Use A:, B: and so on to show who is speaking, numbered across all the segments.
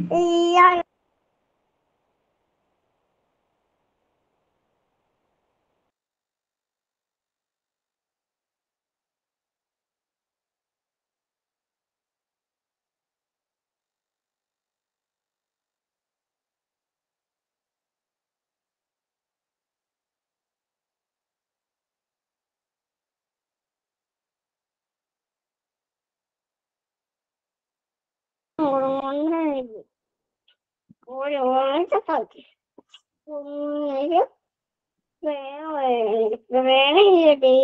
A: Iya. Orang cepat. Jadi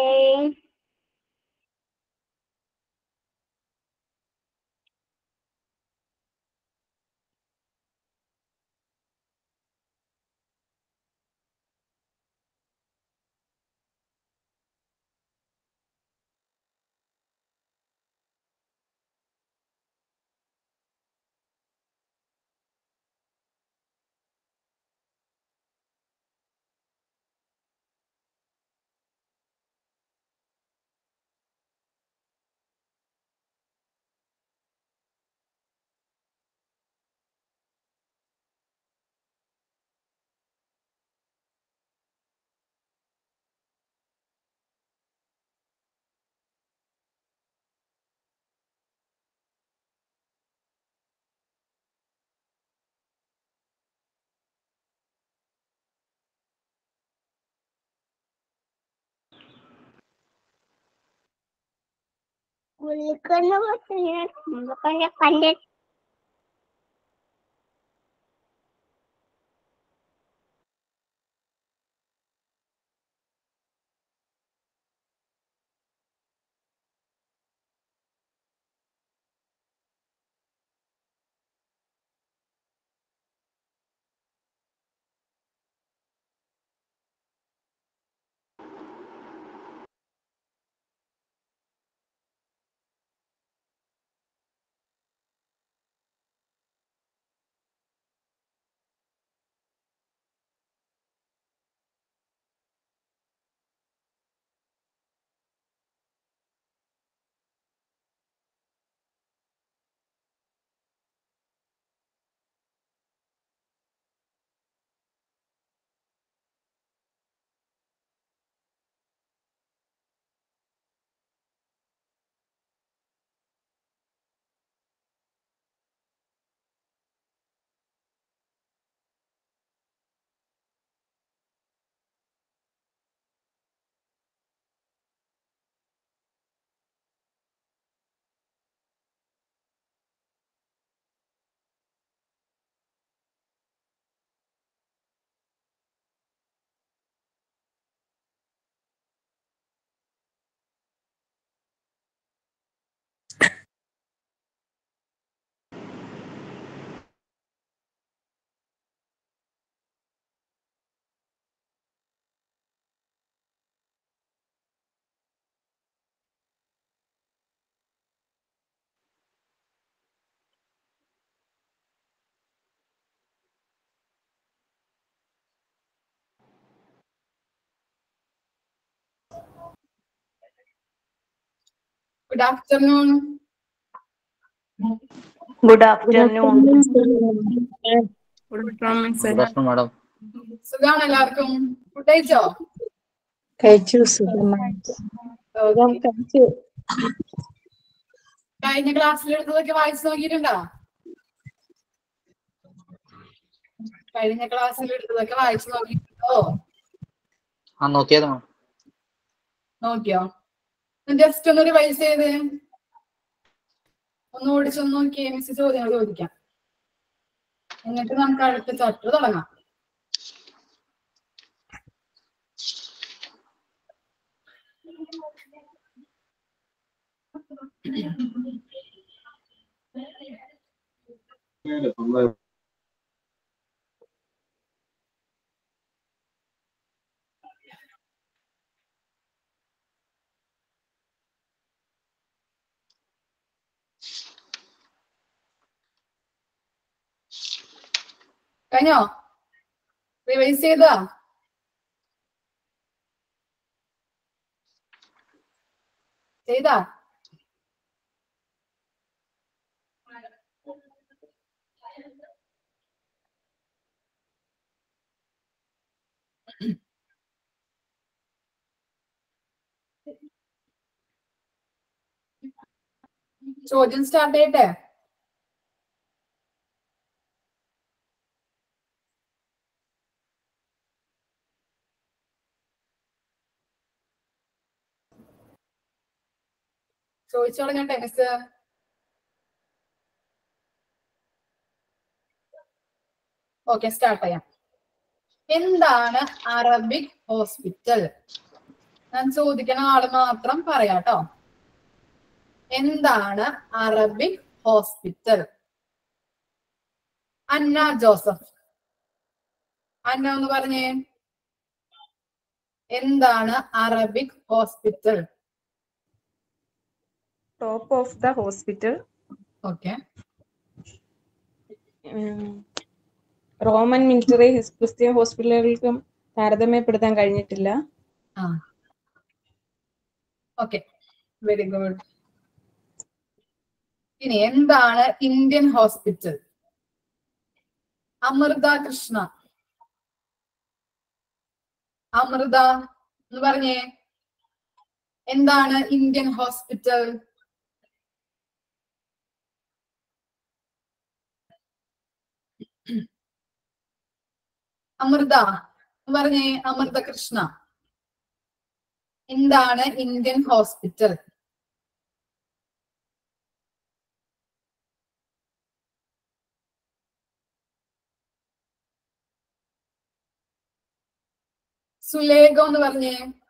A: kulikan makanya pandai.
B: Good afternoon.
C: Good afternoon.
B: Good afternoon,
D: Good afternoon, madam.
B: സുഖാണ് എല്ലാവർക്കും. Food കഴിച്ചോ?
E: കഴിച്ചു. സുഖം കഴിച്ചു.
B: കഴിഞ്ഞ ക്ലാസ്സിൽ എടുത്തതൊക്കെ വായിച്ചു നോക്കിയിട്ടുണ്ടോ? കഴിഞ്ഞ ക്ലാസ്സിൽ എടുത്തതൊക്കെ വായിച്ചു നോക്കിയിട്ടുണ്ടോ?
D: നോക്കിയത് മാം.
B: നോക്കിയോ? ജസ്റ്റ് ഒന്ന് റിവൈസ് ചെയ്ത് ഒന്ന് ഓടിച്ചൊന്ന് നോക്കിയേ. മിസ് ചോദ്യങ്ങൾ ചോദിക്കാം, എന്നിട്ട് നമുക്ക് അടുത്ത ചാപ്റ്റർ തുടങ്ങാം. കഴിഞ്ഞോ? റിവൈസ് ചെയ്താ? ചെയ്താ? ചോദ്യം സ്റ്റാർട്ട് ചെയ്യട്ടെ? ചോദിച്ചു തുടങ്ങട്ടെ മിസ്? ഓക്കെ, സ്റ്റാർട്ട് ചെയ്യാം. എന്താണ് അറബിക് ഹോസ്പിറ്റൽ? ഞാൻ ചോദിക്കണ ആള് മാത്രം പറയാട്ടോ. എന്താണ് അറബിക് ഹോസ്പിറ്റൽ? അന്ന ജോസഫ്, അന്ന ഒന്ന് പറഞ്ഞേ, എന്താണ് Arabic hospital?
E: Top of the hospital.
B: Okay.
E: Roman military Christian ഹോസ്പിറ്റലുകൾക്കും താരതമ്യപ്പെടുത്താൻ കഴിഞ്ഞിട്ടില്ല.
B: Okay, very good. ഇനി എന്താണ് ഇന്ത്യൻ ഹോസ്പിറ്റൽ? അമൃത കൃഷ്ണ, അമൃത എന്ന് പറഞ്ഞേ, എന്താണ് ഇന്ത്യൻ ഹോസ്പിറ്റൽ? അമൃത എന്ന് പറഞ്ഞേ, അമൃത കൃഷ്ണ, എന്താണ് ഇന്ത്യൻ ഹോസ്പിറ്റൽ? സുലേഖ എന്ന് പറഞ്ഞേ,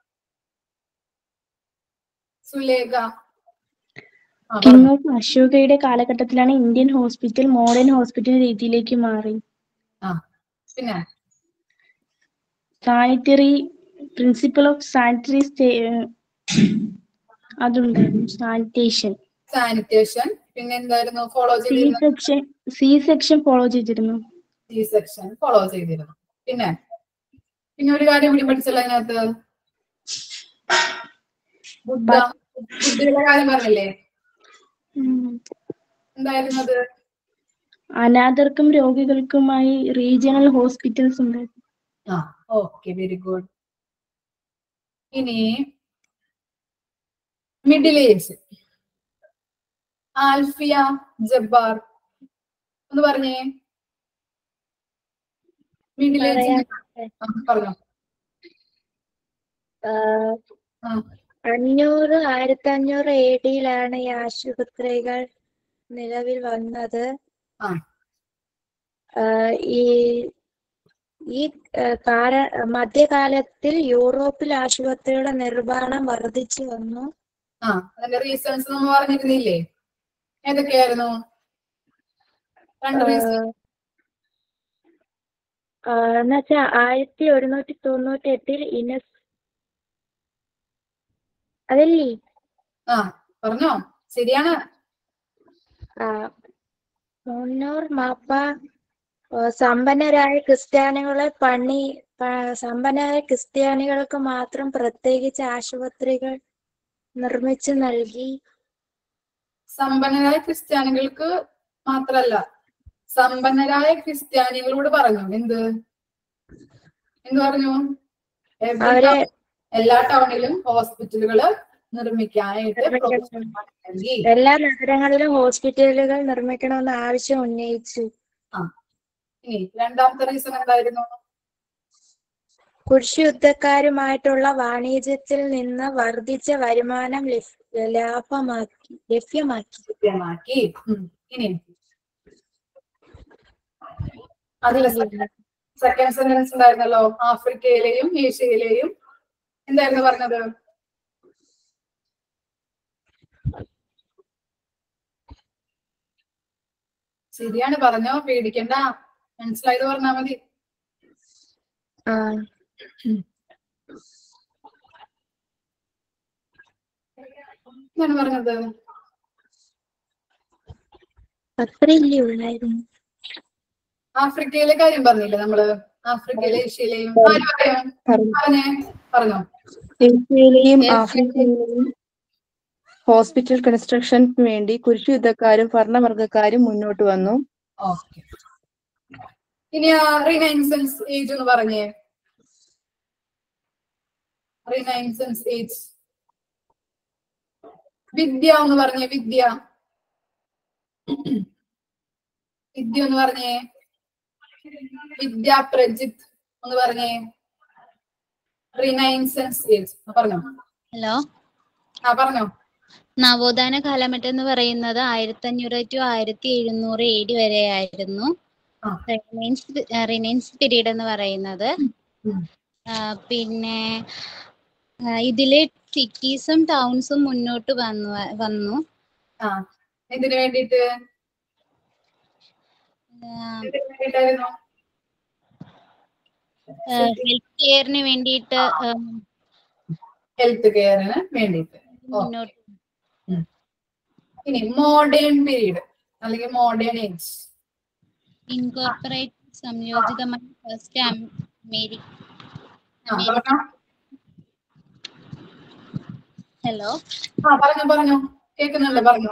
B: സുലേഖ.
C: കിങ് ഓഫ് അശോകയുടെ കാലഘട്ടത്തിലാണ് ഇന്ത്യൻ ഹോസ്പിറ്റൽ മോഡേൺ ഹോസ്പിറ്റൽ രീതിയിലേക്ക് മാറി.
B: പിന്നെ
C: സാനിറ്ററി പ്രിൻസിപ്പിൾ ഓഫ് സാനിറ്ററി അതുണ്ടായിരുന്നു. സാനിറ്റേഷൻ
B: പിന്നെ എന്തായിരുന്നു ഫോളോ ചെയ്തിരുന്നത്?
C: സി സെക്ഷൻ ഫോളോ ചെയ്തിരുന്നു.
B: സി സെക്ഷൻ ഫോളോ ചെയ്തിരുന്നു. പിന്നെ ഒരു കാര്യം കൂടി പഠിച്ചല്ലോ അതിനകത്ത്, ബുദ്ധയുടെ കാര്യം പറഞ്ഞില്ലേ? എന്തായിരുന്നു അത്?
C: അനാഥർക്കും രോഗികൾക്കുമായി റീജിയണൽ ഹോസ്പിറ്റൽസ് ഉണ്ടായിരുന്നു.
B: Okay, very good. ഇനി മിഡിൽ ഏജ്. ആൽഫിയ ജബ്ബാർ ഒന്ന് പറഞ്ഞേ, മിഡിൽ ഏജ് പറഞ്ഞോ.
F: 1500 AD-യിലാണ് ഈ ആശുപത്രികൾ നിലവിൽ വന്നത്. ഈ മധ്യകാലത്തിൽ യൂറോപ്പിൽ ആശുപത്രിയുടെ നിർമ്മാണം വർദ്ധിച്ചു വന്നു.
B: അതിന്റെ റീസൺസ് നമ്മൾ പറഞ്ഞിരുന്നില്ലേ? ഏതൊക്കെയായിരുന്നു?
F: എന്നുവെച്ചാ 1198 ഇനസ് അതല്ലേ?
B: പറഞ്ഞോ, ശരിയാണ്.
F: മുന്നൂർ മാപ്പ സമ്പന്നരായ ക്രിസ്ത്യാനികൾക്ക് മാത്രം പ്രത്യേകിച്ച് ആശുപത്രികൾ നിർമ്മിച്ചു നൽകി.
B: സമ്പന്നരായ ക്രിസ്ത്യാനികൾക്ക് മാത്രല്ല, സമ്പന്നരായ ക്രിസ്ത്യാനികളോട് പറഞ്ഞു. എന്ത് പറഞ്ഞു? എല്ലാ ടൗണിലും ഹോസ്പിറ്റലുകൾ നിർമ്മിക്കാനായിട്ട്
F: എല്ലാ നഗരങ്ങളിലും ഹോസ്പിറ്റലുകൾ നിർമ്മിക്കണമെന്ന് ആവശ്യം ഉന്നയിച്ചു.
B: ഇനി രണ്ടാമത്തെ റീസൺ എന്തായിരുന്നു?
F: കുരിശ് യുദ്ധക്കാരുമായിട്ടുള്ള വാണിജ്യത്തിൽ നിന്ന് വർദ്ധിച്ച വരുമാനം ലഭ്യമാക്കി.
B: ഇനി അതിലെ സെക്കൻഡ് സെന്റൻസ് ഉണ്ടായിരുന്നല്ലോ, ആഫ്രിക്കയിലെയും ഏഷ്യയിലെയും എന്തായിരുന്നു പറഞ്ഞത്? ശരിയാണ്, പറഞ്ഞോ, പേടിക്കണ്ട, മനസ്സിലായത് പറഞ്ഞാ മതി. എന്താണ് പറഞ്ഞത്?
F: അത്രയല്ലേ ഉള്ളായിരുന്നു.
B: ആഫ്രിക്കയിലെ കാര്യം പറഞ്ഞില്ലേ നമ്മള്? ആഫ്രിക്കയിലെ ഏഷ്യയിലെയും പറഞ്ഞോ.
E: ഏഷ്യയിലെയും ആഫ്രിക്കയിലെയും ഹോസ്പിറ്റൽ കൺസ്ട്രക്ഷന് വേണ്ടി കുരിശ് യുദ്ധക്കാരും ഭരണവർഗക്കാരും മുന്നോട്ട് വന്നു.
B: ഇനി റിനൈസൻസ് ഏജ് എന്ന് പറഞ്ഞേ. Renaissance age. വിദ്യ എന്ന് പറഞ്ഞേ. വിദ്യ വിദ്യ ഒന്ന് പറഞ്ഞേ. വിദ്യ പ്രജിത്ത് ഒന്ന് പറഞ്ഞേ. റിനൈൻസൻസ് ഏജ് പറഞ്ഞോ.
G: ഹലോ,
B: പറഞ്ഞോ.
G: നവോത്ഥാന കാലഘട്ടം എന്ന് പറയുന്നത് 1500 to 1700 AD വരെയായിരുന്നു. റിനൈൻസ് പീരീഡ് എന്ന് പറയുന്നത്. പിന്നെ ഇതില് സിറ്റീസും ടൗൺസും മുന്നോട്ട് വന്നു.
B: എന്തിനു വേണ്ടിയിട്ട്?
G: ഹെൽത്ത് കെയറിന് വേണ്ടിയിട്ട്.
B: ഹെൽത്ത് കെയറിന് വേണ്ടിയിട്ട്
G: മുന്നോട്ട്.
B: ഇനി മോഡേൺ പീരീഡ് അല്ലെങ്കിൽ മോഡേൺ ഏജ്.
G: ഇൻകോർപ്പറേറ്റ് സംയോജിതമായ ഫസ്റ്റ് ഹലോ,
B: പറഞ്ഞോ കേൾക്കുന്നുണ്ട്, പറഞ്ഞോ.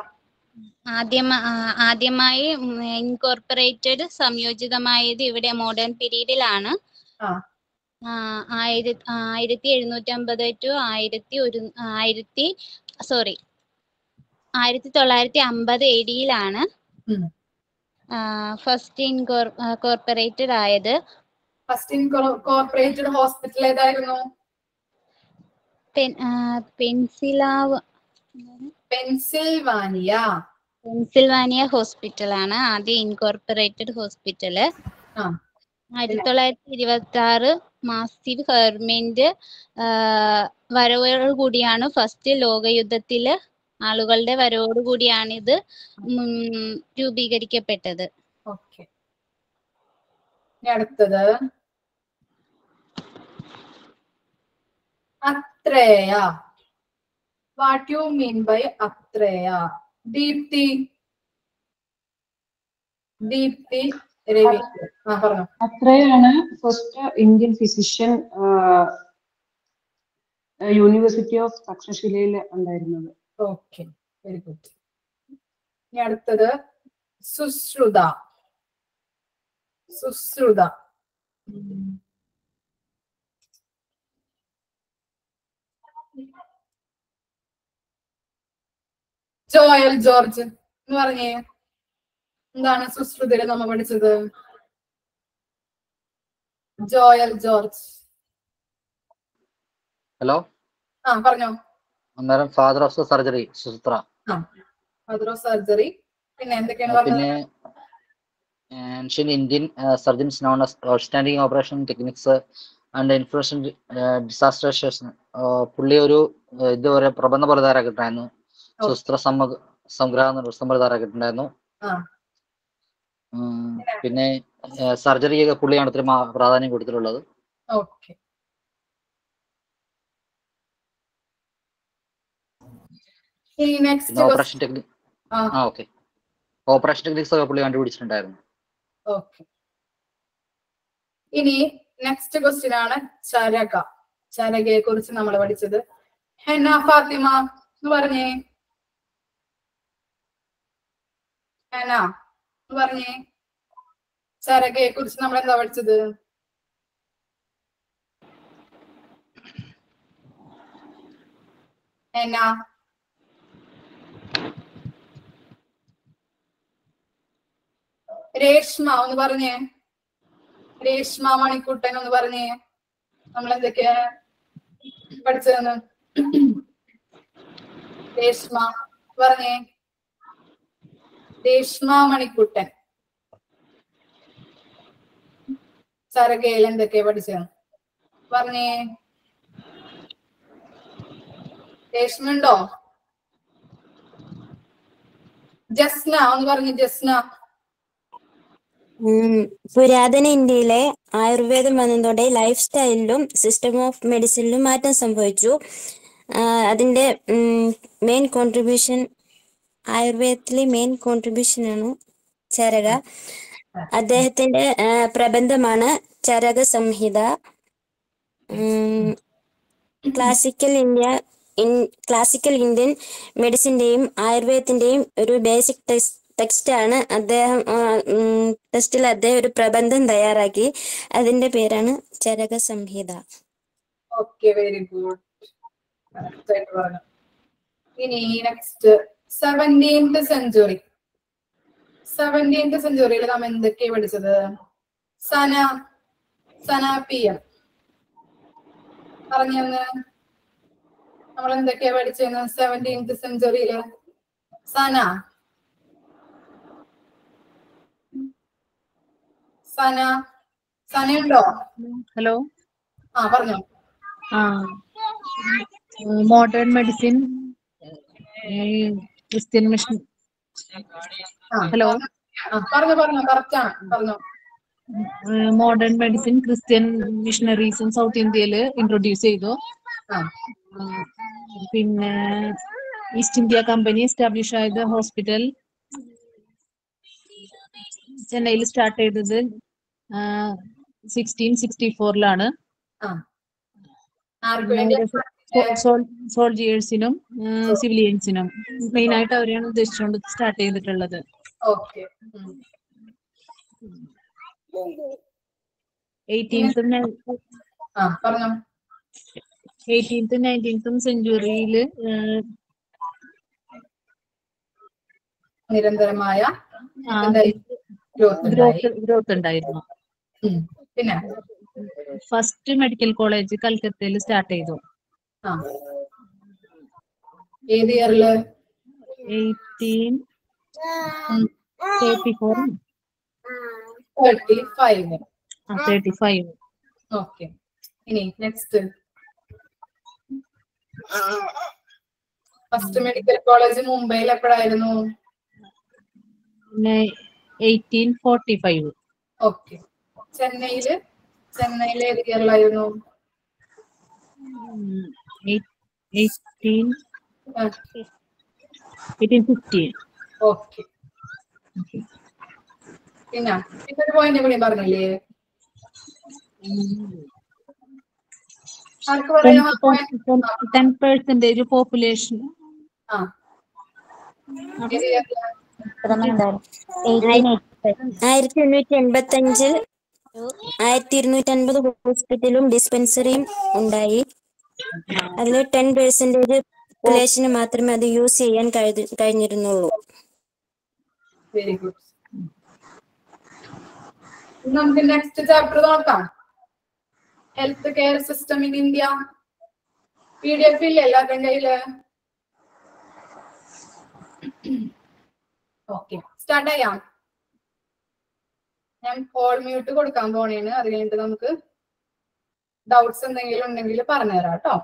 G: ആദ്യമായി ഇൻകോർപ്പറേറ്റഡ് സംയോജിതമായത് ഇവിടെ മോഡേൺ പീരീഡിലാണ്. 1750 to 1950 AD-യിലാണ് ഫസ്റ്റ് ഇൻകോർപ്പറേറ്റഡ് ആയത്.
B: ഫസ്റ്റ് ഇൻകോർപ്പറേറ്റഡ് ഹോസ്പിറ്റൽ ഏതായിരുന്നു?
G: പെൻസിൽവാനിയ ഹോസ്പിറ്റലാണ് ആദ്യം ഇൻകോർപ്പറേറ്റഡ് ഹോസ്പിറ്റല്. 1926 മാസീവ് ഗവൺമെന്റ് വരവോടുകൂടിയാണ് ഫസ്റ്റ് ലോകയുദ്ധത്തില് ആളുകളുടെ വരവോടുകൂടിയാണ് ഇത് രൂപീകരിക്കപ്പെട്ടത്.
B: ഓക്കെ. അടുത്തത് Atreya. What you mean by Atreya? Deepthi Ravi പറഞ്ഞു.
H: അത്രയാണ് first Indian physician university of തക്ഷശിലയിൽ ഉണ്ടായിരുന്നത്.
B: Okay, very good. ഇനി അടുത്തത് സുശ്രുത. ജോയൽ ജോർജ് എന്ന് പറഞ്ഞേ. എന്താണ് സുശ്രുതയില് നമ്മൾ പഠിച്ചത്? Joel George.
D: ഹലോ,
B: പറഞ്ഞോ.
D: അന്നേരം father of surgery Suchitra.
B: Father of surgery. പിന്നെ എന്തൊക്കെയാണ് പറഞ്ഞത്?
D: പിന്നെ ancient Indian surgeons known as outstanding operation techniques and influential disaster situation. പുള്ളി ഒരു ഇതുവരെ പ്രബന്ധ പോലെ തയ്യാറാക്കിയിട്ടുണ്ടായിരുന്നു. സുസ്ത്ര സംഗ്രഹം തയ്യാറാക്കിയിട്ടുണ്ടായിരുന്നു. പിന്നെ സർജറിയൊക്കെ പുള്ളിയാണ് ഒത്തിരി പ്രാധാന്യം കൊടുത്തിട്ടുള്ളത്.
B: Okay.
D: Operation technique operation techniques ഒക്കെ പുള്ളി കണ്ടുപിടിച്ചിട്ടുണ്ടായിരുന്നു.
B: ഓക്കെ. ഇനി നെക്സ്റ്റ് ക്വസ്റ്റ്യൻ ആണ് ചരകയെ കുറിച്ച് നമ്മൾ പഠിച്ചത്. ഹെന്ന ഫാത്തിമ എന്ന് പറഞ്ഞേ. ഹെന്ന എന്ന് പറഞ്ഞേ. ചരകയെ കുറിച്ച് നമ്മൾ എന്താ പഠിച്ചത്? ഹെന്ന. രേഷ്മ ഒന്ന് പറഞ്ഞേ. രേഷ്മ മണിക്കുട്ടൻ ഒന്ന് പറഞ്ഞേ. നമ്മൾ എന്തൊക്കെയാ പഠിച്ചതെന്ന്? രേഷ്മ പറഞ്ഞേ. രേഷ്മ മണിക്കുട്ടൻ ചരകയിൽ എന്തൊക്കെയാ പഠിച്ചതെന്ന് പറഞ്ഞേ. രേഷ്മ ഉണ്ടോ? ജസ്ന ഒന്ന് പറഞ്ഞേ. ജസ്ന.
F: പുരാതന ഇന്ത്യയിലെ ആയുർവേദം വന്നതോടെ ലൈഫ് സ്റ്റൈലിലും സിസ്റ്റം ഓഫ് മെഡിസിനിലും മാറ്റം സംഭവിച്ചു. അതിന്റെ മെയിൻ കോൺട്രിബ്യൂഷൻ ആയുർവേദത്തിലെ മെയിൻ കോൺട്രിബ്യൂഷനാണ് ചരക. അദ്ദേഹത്തിന്റെ പ്രബന്ധമാണ് ചരക സംഹിത. ക്ലാസിക്കൽ ഇന്ത്യൻ മെഡിസിന്റെയും ആയുർവേദത്തിന്റെയും ഒരു ബേസിക് ടെക്സ്റ്റ് ആണ്. ടെക്സ്റ്റിൽ അദ്ദേഹം ഒരു പ്രബന്ധം തയ്യാറാക്കി. അതിന്റെ പേരാണ് Charaka Samhita.
B: Okay, very good. ഇനി നെക്സ്റ്റ് 17th സെഞ്ചുറി. 17th സെഞ്ചുറിയിൽ നാം എന്തൊക്കെയാണ് പഠിച്ചത്? സനാപിയം പറഞ്ഞെന്ന് നമ്മൾ എന്തൊക്കെയാ പഠിച്ചെന്ന് 17th സെഞ്ചുറിയില്? സനയുണ്ടോ?
I: ഹലോ.
B: പറഞ്ഞോ.
I: Modern medicine, Christian mission. Hello.
B: പറഞ്ഞോ കറക്റ്റ് ആണ്, പറഞ്ഞോ.
I: മോഡേൺ മെഡിസിൻ ക്രിസ്ത്യൻ മിഷണറീസും സൗത്ത് ഇന്ത്യയിൽ ഇൻട്രൊഡ്യൂസ് ചെയ്തു. പിന്നെ ഈസ്റ്റ് ഇന്ത്യ കമ്പനി എസ്റ്റാബ്ലിഷ് ആയത് ഹോസ്പിറ്റൽ ചെന്നൈയിൽ സ്റ്റാർട്ട് ചെയ്തത് 1664 സോൾജിയേഴ്സിനും സിവിലിയൻസിനും മെയിൻ ആയിട്ട് അവരെയാണ് ഉദ്ദേശിച്ചുകൊണ്ട് സ്റ്റാർട്ട് ചെയ്തിട്ടുള്ളത്. 18th 19th സെഞ്ചുറിയിൽ
B: നിരന്തരമായ
I: ഗ്രോത്ത് ഉണ്ടായിരുന്നു.
B: പിന്നെ
I: ഫസ്റ്റ് മെഡിക്കൽ കോളേജ് കൽക്കത്തയിൽ സ്റ്റാർട്ട് ചെയ്തു.
B: ഏത് ഇയറില്?
I: 1835.
B: ഓക്കെ. ഇനി നെക്സ്റ്റ് ഫസ്റ്റ് മെഡിക്കൽ കോളേജ് മുംബൈയിൽ എപ്പോഴായിരുന്നു?
I: 1845.
B: ഓക്കെ. ചെന്നൈയില് ഏത് ഇയറിലായിരുന്നു?
I: 1850.
B: ഓക്കെ. പിന്നെ ഒരു പോയിന്റ് കൂടി പറഞ്ഞില്ലേ? ആർക്ക് പറയാം?
I: 10% പോപ്പുലേഷൻ.
F: 1850 ഹോസ്പിറ്റലും ഡിസ്പെൻസറിയും ഉണ്ടായി. അതിൽ 10% പോപ്പുലേഷന് മാത്രമേ അത് യൂസ് ചെയ്യാൻ കഴിഞ്ഞിരുന്നുള്ളൂ.
B: Very good. നമുക്ക് നെക്സ്റ്റ് ചാപ്റ്റർ നോക്കാം. Health care system in India. PDF ഇല്ല എല്ലാവരുടെയും കയ്യില്? ഓക്കെ, സ്റ്റാർട്ട് ചെയ്യാം. ഞാൻ കോൾ മ്യൂട്ട് കൊടുക്കാൻ പോണേന്. അത് കഴിഞ്ഞിട്ട് നമുക്ക് ഡൗട്ട്സ് എന്തെങ്കിലും ഉണ്ടെങ്കിൽ പറഞ്ഞുതരാം കേട്ടോ.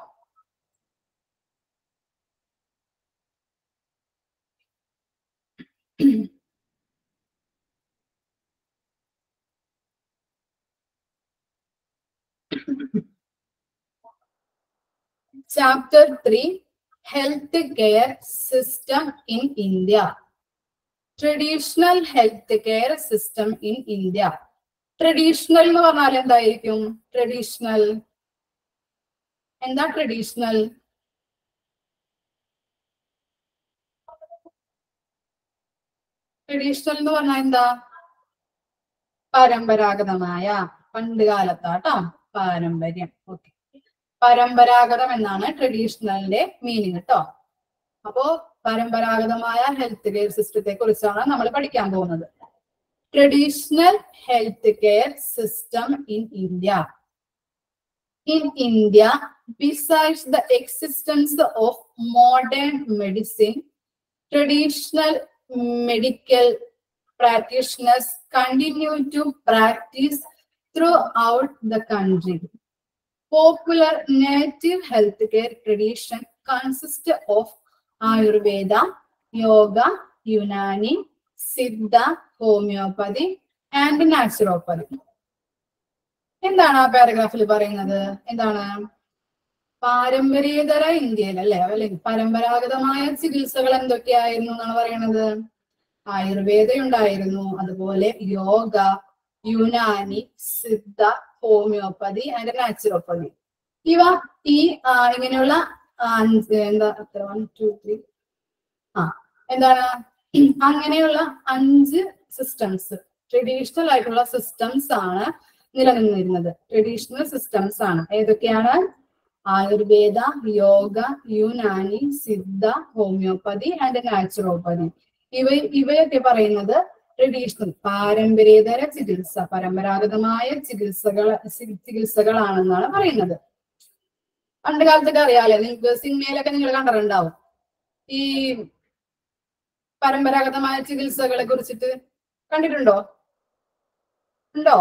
B: Chapter 3 Health Care System in India. Traditional health care system in India. Traditional എന്ന് പറഞ്ഞാൽ എന്തായിരിക്കും? ട്രഡീഷണൽ എന്താ? ട്രഡീഷണൽ എന്ന് പറഞ്ഞാൽ എന്താ? പരമ്പരാഗതമായ, പണ്ട് കാലത്താട്ടോ പാരമ്പര്യം. ഓക്കെ, പരമ്പരാഗതം എന്നാണ് ട്രഡീഷണലിന്റെ മീനിങ് കേട്ടോ. അപ്പോ പരമ്പരാഗതമായ ഹെൽത്ത് കെയർ സിസ്റ്റത്തെ കുറിച്ചാണ് നമ്മൾ പഠിക്കാൻ പോകുന്നത്. Traditional health care system in India. In India, besides the existence of modern medicine, traditional medical practitioners continue to practice throughout the country. Popular native healthcare tradition consists of Ayurveda, Yoga, Unani, Siddha, Homeopathy, and Naturopathy. എന്താണ് ആ പാരഗ്രാഫിൽ പറയുന്നത്? എന്താണ്? പാരമ്പര്യേതര ഇന്ത്യയിൽ അല്ലെങ്കിൽ പരമ്പരാഗതമായ ചികിത്സകൾ എന്തൊക്കെയായിരുന്നു എന്നാണ് പറയുന്നത്? ആയുർവേദ ഉണ്ടായിരുന്നു, അതുപോലെ yoga, Unani, Siddha, homeopathy and naturopathy. ഇങ്ങനെയുള്ള എന്താണ് അങ്ങനെയുള്ള 5 സിസ്റ്റംസ്, ട്രഡീഷണൽ ആയിട്ടുള്ള സിസ്റ്റംസ് ആണ് നിലനിന്നിരുന്നത്. ട്രഡീഷണൽ സിസ്റ്റംസ് ആണ്. ഏതൊക്കെയാണ്? Ayurveda, yoga, Unani, Siddha, homeopathy and naturopathy. ഇവയൊക്കെ പറയുന്നത് ട്രഡീഷണൽ പാരമ്പര്യേതര ചികിത്സ, പരമ്പരാഗതമായ ചികിത്സകളാണെന്നാണ് പറയുന്നത്. പണ്ട് കാലത്തൊക്കെ അറിയാലോ, നിങ്ങൾക്ക് സിനിമയിലൊക്കെ നിങ്ങൾ കണ്ടിട്ടുണ്ടാവും ഈ പരമ്പരാഗതമായ ചികിത്സകളെ കുറിച്ചിട്ട്. കണ്ടിട്ടുണ്ടോ? ഉണ്ടോ?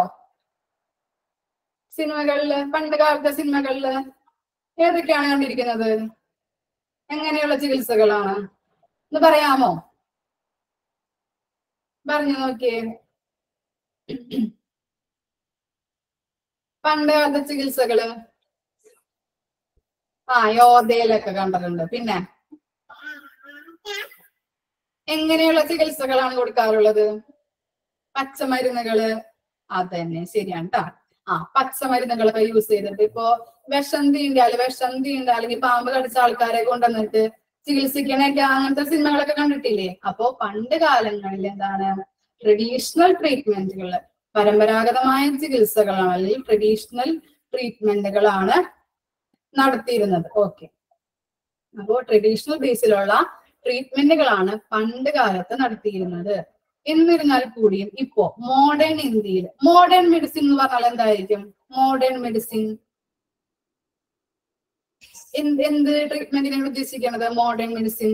B: സിനിമകളില്, പണ്ട് കാലത്തെ സിനിമകളില് ഏതൊക്കെയാണ് കണ്ടിരിക്കുന്നത്? എങ്ങനെയുള്ള ചികിത്സകളാണ് എന്ന് പറയാമോ? പറഞ്ഞു നോക്കിയേ. പണ്ട് കാലത്തെ ചികിത്സകള് യോധയിലൊക്കെ കണ്ടിട്ടുണ്ട്. പിന്നെ എങ്ങനെയുള്ള ചികിത്സകളാണ് കൊടുക്കാറുള്ളത്? പച്ചമരുന്നുകള്. അതന്നെ, ശരിയാണ് ട്ടാ. പച്ചമരുന്നുകളൊക്കെ യൂസ് ചെയ്തിട്ട് ഇപ്പോ വിഷം തീണ്ട അല്ലെങ്കിൽ പാമ്പ് കടിച്ച ആൾക്കാരെ കൊണ്ടുവന്നിട്ട് ചികിത്സിക്കണൊക്കെ അങ്ങനത്തെ സിനിമകളൊക്കെ കണ്ടിട്ടില്ലേ? അപ്പോ പണ്ട് കാലങ്ങളിൽ എന്താണ് ട്രഡീഷണൽ ട്രീറ്റ്മെന്റുകൾ, പരമ്പരാഗതമായ ചികിത്സകളാണ് അല്ലെങ്കിൽ ട്രഡീഷണൽ ട്രീറ്റ്മെന്റുകളാണ് നടത്തിയിരുന്നത്. ഓക്കെ, അപ്പോ ട്രഡീഷണൽ ബേസിലുള്ള ട്രീറ്റ്മെന്റുകളാണ് പണ്ട് കാലത്ത് നടത്തിയിരുന്നത്. എന്നിരുന്നാൽ കൂടിയും ഇപ്പോ മോഡേൺ ഇന്ത്യയിൽ മോഡേൺ മെഡിസിൻ എന്ന് പറഞ്ഞാൽ എന്തായിരിക്കും? മോഡേൺ മെഡിസിൻ എന്ത് ട്രീറ്റ്മെന്റിനാണ് ഉദ്ദേശിക്കുന്നത്? മോഡേൺ മെഡിസിൻ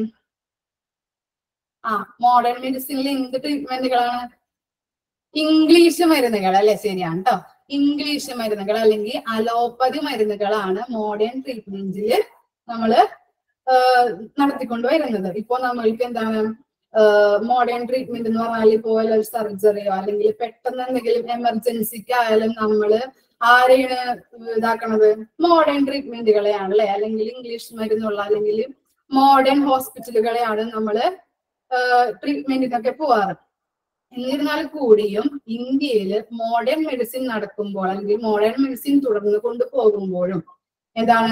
B: മോഡേൺ മെഡിസിനിൽ എന്ത് ട്രീറ്റ്മെന്റുകളാണ്? ഇംഗ്ലീഷ് മരുന്നുകൾ അല്ലെ? ശരിയാണ് കേട്ടോ. ഇംഗ്ലീഷ് മരുന്നുകൾ അല്ലെങ്കിൽ അലോപ്പതി മരുന്നുകളാണ് മോഡേൺ ട്രീറ്റ്മെന്റിൽ നമ്മള് നടത്തിക്കൊണ്ട് വരുന്നത്. ഇപ്പൊ നമ്മൾക്ക് എന്താണ് മോഡേൺ ട്രീറ്റ്മെന്റ് എന്ന് പറഞ്ഞാൽ ഇപ്പോ സർജറിയോ അല്ലെങ്കിൽ പെട്ടെന്ന് എന്തെങ്കിലും എമർജൻസിക്ക് ആയാലും നമ്മള് ആരെയാണ് ഇതാക്കണത്? മോഡേൺ ട്രീറ്റ്മെന്റുകളെയാണ് അല്ലെ? അല്ലെങ്കിൽ ഇംഗ്ലീഷ് മരുന്നുള്ള അല്ലെങ്കിൽ മോഡേൺ ഹോസ്പിറ്റലുകളെയാണ് നമ്മള് ട്രീറ്റ്മെന്റിനൊക്കെ പോവാറ്. എന്നിരുന്നാൽ കൂടിയും ഇന്ത്യയിൽ മോഡേൺ മെഡിസിൻ നടക്കുമ്പോൾ അല്ലെങ്കിൽ മോഡേൺ മെഡിസിൻ തുടർന്ന് കൊണ്ടുപോകുമ്പോഴും എന്താണ്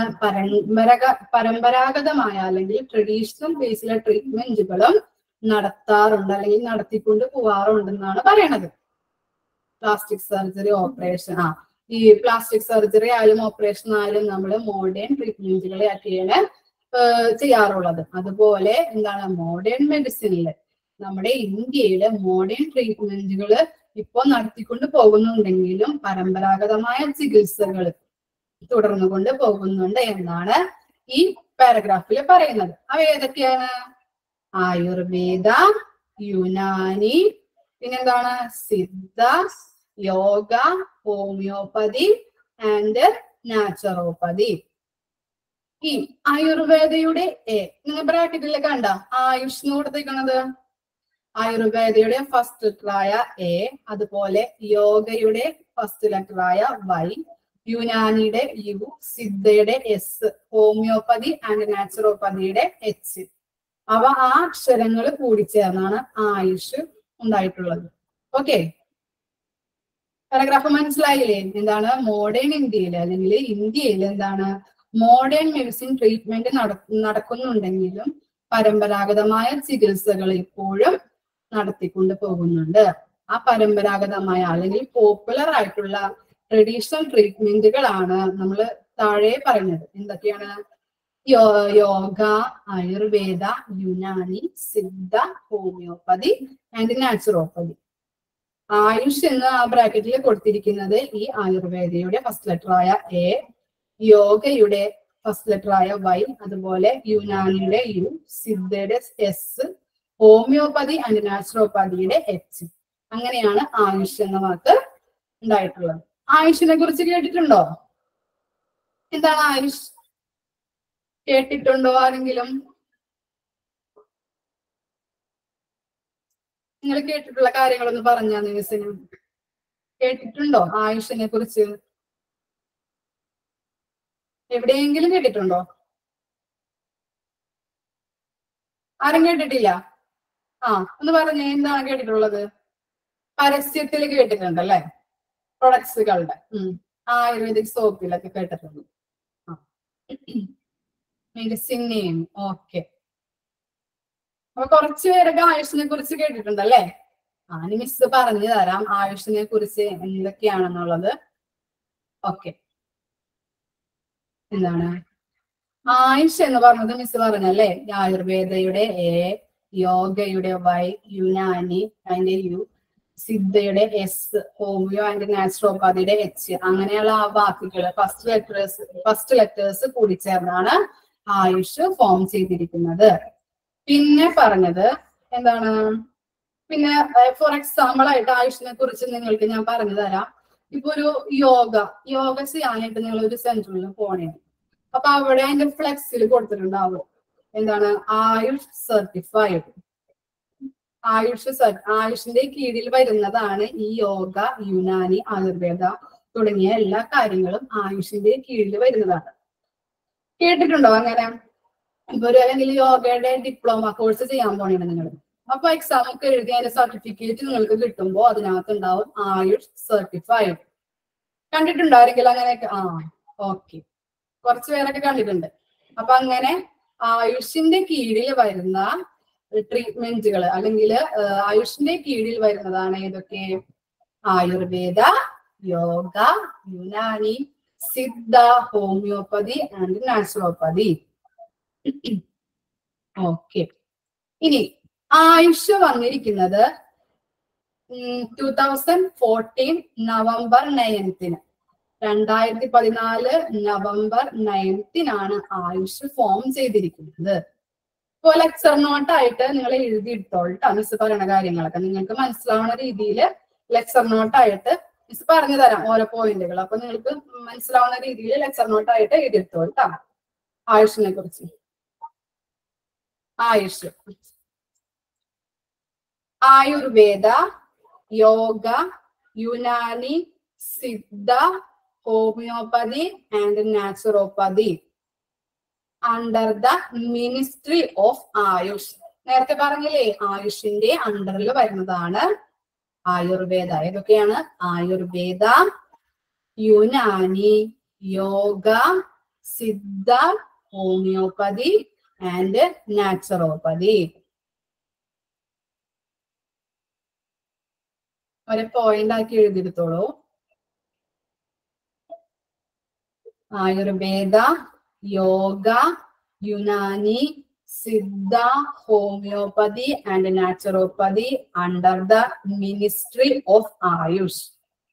B: പരമ്പരാഗതമായ അല്ലെങ്കിൽ ട്രഡീഷണൽ ബേസിലെ ട്രീറ്റ്മെന്റുകളും നടത്താറുണ്ട് അല്ലെങ്കിൽ നടത്തിക്കൊണ്ട് പോവാറുണ്ടെന്നാണ് പറയണത്. പ്ലാസ്റ്റിക് സർജറി, ഓപ്പറേഷൻ, ഈ പ്ലാസ്റ്റിക് സർജറി ആയാലും ഓപ്പറേഷൻ ആയാലും നമ്മൾ മോഡേൺ ട്രീറ്റ്മെന്റുകളെ ഒക്കെയാണ് ചെയ്യാറുള്ളത്. അതുപോലെ എന്താണ് മോഡേൺ മെഡിസിനില് നമ്മുടെ ഇന്ത്യയിലെ മോഡേൺ ട്രീറ്റ്മെന്റുകൾ ഇപ്പൊ നടത്തിക്കൊണ്ട് പോകുന്നുണ്ടെങ്കിലും പരമ്പരാഗതമായ ചികിത്സകൾ തുടർന്നു കൊണ്ട് പോകുന്നുണ്ട് എന്നാണ് ഈ പാരഗ്രാഫിൽ പറയുന്നത്. അവ ഏതൊക്കെയാണ്? ആയുർവേദ, യുനാനി, പിന്നെന്താണ് Siddha, yoga, homeopathy and naturopathy. ഈ ആയുർവേദയുടെ നിങ്ങൾ ബ്രാക്കറ്റിൽ കണ്ട ആയുഷ് എന്ന് കൊടുത്തിരിക്കുന്നത് ആയുർവേദയുടെ ഫസ്റ്റ് ലെറ്ററായ എ, അതുപോലെ യോഗയുടെ ഫസ്റ്റ് ലെറ്ററായ വൈ, യുനാനിയുടെ യു, സിദ്ധയുടെ എസ്, ഹോമിയോപ്പതി ആൻഡ് നാച്ചുറോപ്പതിയുടെ എച്ച്. അവ ആ അക്ഷരങ്ങൾ കൂടിച്ചേർന്നാണ് ആയുഷ് ഉണ്ടായിട്ടുള്ളത്. ഓക്കെ, പാരഗ്രാഫ് മനസ്സിലായില്ലേ? എന്താണ് മോഡേൺ ഇന്ത്യയിൽ അല്ലെങ്കിൽ ഇന്ത്യയിൽ എന്താണ് മോഡേൺ മെഡിസിൻ ട്രീറ്റ്മെന്റ് നടക്കുന്നുണ്ടെങ്കിലും പരമ്പരാഗതമായ ചികിത്സകൾ ഇപ്പോഴും നടത്തിക്കൊണ്ട് പോകുന്നുണ്ട്. ആ പരമ്പരാഗതമായ അല്ലെങ്കിൽ പോപ്പുലർ ആയിട്ടുള്ള ട്രഡീഷണൽ ട്രീറ്റ്മെന്റുകളാണ് നമ്മൾ താഴെ പറഞ്ഞത്. എന്തൊക്കെയാണ്? Yoga, Ayurveda, Unani, Siddha, homeopathy and naturopathy. AYUSH എന്ന് ആ ബ്രാക്കറ്റിൽ കൊടുത്തിരിക്കുന്നത് ഈ ആയുർവേദയുടെ ഫസ്റ്റ് ലെറ്ററായ എ, യോഗയുടെ ഫസ്റ്റ് ലെറ്ററായ വൈ, അതുപോലെ യുനാനിയുടെ യു, സിദ്ധയുടെ എസ്, ഹോമിയോപ്പതി ആൻഡ് നാച്ചുറോപ്പതിയുടെ എച്ച്. അങ്ങനെയാണ് ആയുഷ് എന്ന വാക്ക് ഉണ്ടായിട്ടുള്ളത്. ആയുഷിനെ കുറിച്ച് കേട്ടിട്ടുണ്ടോ? എന്താണ് ആയുഷ്? കേട്ടിട്ടുണ്ടോ ആരെങ്കിലും? നിങ്ങൾ കേട്ടിട്ടുള്ള കാര്യങ്ങളൊന്ന് പറഞ്ഞാ നിമിസിന്. കേട്ടിട്ടുണ്ടോ ആയുഷിനെ കുറിച്ച്? എവിടെയെങ്കിലും കേട്ടിട്ടുണ്ടോ? ആരും കേട്ടിട്ടില്ല? ഒന്ന് പറഞ്ഞേ, എന്താണ് കേട്ടിട്ടുള്ളത്? പരസ്യത്തിൽ കേട്ടിട്ടുണ്ട് അല്ലെ? പ്രൊഡക്ട്സുകളുടെ ആയുർവേദിക് സോപ്പിലൊക്കെ കേട്ടിട്ടുണ്ട്. Medicine name. ഓക്കെ, അപ്പൊ കുറച്ചു പേരൊക്കെ ആയുഷിനെ കുറിച്ച് കേട്ടിട്ടുണ്ടല്ലേ? ഇനി മിസ് പറഞ്ഞു തരാം ആയുഷിനെ കുറിച്ച് എന്തൊക്കെയാണെന്നുള്ളത്. ഓക്കെ, എന്താണ് ആയുഷ് എന്ന് പറഞ്ഞത് മിസ് പറഞ്ഞല്ലേ? ആയുർവേദയുടെ എ, യോഗയുടെ വൈ, യുനാനി അതിന്റെ യു, സിദ്ധയുടെ എസ്, ഹോമിയോ ആൻഡ് നാച്ചുറോപ്പതിയുടെ എച്ച്, അങ്ങനെയുള്ള ആ വാക്കുകൾ ഫസ്റ്റ് ലെറ്റേഴ്സ് കൂടി ചേർന്നാണ് ആയുഷ് ഫോം ചെയ്തിരിക്കുന്നത്. പിന്നെ പറഞ്ഞത് എന്താണ്, പിന്നെ ഫോർ എക്സാമ്പിൾ ആയിട്ട് ആയുഷിനെ കുറിച്ച് നിങ്ങൾക്ക് ഞാൻ പറഞ്ഞു തരാം. ഇപ്പൊ ഒരു യോഗ ചെയ്യാനായിട്ട് നിങ്ങൾ ഒരു സെന്ററിൽ പോണേ, അപ്പൊ അവിടെ അതിന്റെ ഫ്ലെക്സിൽ കൊടുത്തിട്ടുണ്ടാവും എന്താണ്, ആയുഷ് സർട്ടിഫൈഡ്. ആയുഷിന്റെ കീഴിൽ വരുന്നതാണ് ഈ യോഗ, യുനാനി, ആയുർവേദ തുടങ്ങിയ എല്ലാ കാര്യങ്ങളും ആയുഷിന്റെ കീഴിൽ വരുന്നതാണ്. കേട്ടിട്ടുണ്ടോ അങ്ങനെ? ഇപ്പൊ ഒരു അല്ലെങ്കിൽ യോഗയുടെ ഡിപ്ലോമ കോഴ്സ് ചെയ്യാൻ പോണേണ് നിങ്ങൾ, അപ്പൊ എക്സാം ഒക്കെ എഴുതി അതിന്റെ സർട്ടിഫിക്കറ്റ് നിങ്ങൾക്ക് കിട്ടുമ്പോൾ അതിനകത്ത് ഉണ്ടാവും ആയുഷ് സർട്ടിഫൈഡ്. കണ്ടിട്ടുണ്ടോ ആരെങ്കിലും അങ്ങനെയൊക്കെ? ഓക്കെ, കുറച്ചു പേരൊക്കെ കണ്ടിട്ടുണ്ട്. അപ്പൊ അങ്ങനെ ആയുഷിന്റെ കീഴിൽ വരുന്ന ട്രീറ്റ്മെന്റുകൾ അല്ലെങ്കിൽ ആയുഷിന്റെ കീഴിൽ വരുന്നതാണ് ഏതൊക്കെ? Ayurveda, yoga, Unani, Siddha, homeopathy and naturopathy. Okay, ഇനി ആയുഷ് വന്നിരിക്കുന്നത് 2014 നവംബർ 9 2014 നവംബർ 9 ആയുഷ് ഫോം ചെയ്തിരിക്കുന്നത്. ഇപ്പോൾ ലെക്ചർ നോട്ടായിട്ട് നിങ്ങൾ എഴുതിയെടുത്തോളൂ. മിസ് പറയുന്ന കാര്യങ്ങളൊക്കെ നിങ്ങൾക്ക് മനസ്സിലാവുന്ന രീതിയിൽ ലെക്ചർ നോട്ടായിട്ട് മിസ് പറഞ്ഞു തരാം ഓരോ പോയിന്റുകൾ. അപ്പൊ നിങ്ങൾക്ക് മനസ്സിലാവുന്ന രീതിയിൽ ലെക്ചർ നോട്ടായിട്ട് എഴുതിയെടുത്തോളൂ. ആയുഷിനെ കുറിച്ച് AYUSH: Ayurveda, yoga, Unani, Siddha, homeopathy and naturopathy under the ministry of AYUSH. നേരത്തെ പറഞ്ഞില്ലേ, ആയുഷിന്റെ അണ്ടറിൽ വരുന്നതാണ് ആയുർവേദ. ഏതൊക്കെയാണ്? Ayurveda, Unani, yoga, Siddha, homeopathy and naturopathy. ഒരു പോയിന്റ് ആക്കി എഴുതിയെടുത്തോളൂ. Ayurveda, yoga, Unani, Siddha, homeopathy and naturopathy under the ministry of AYUSH.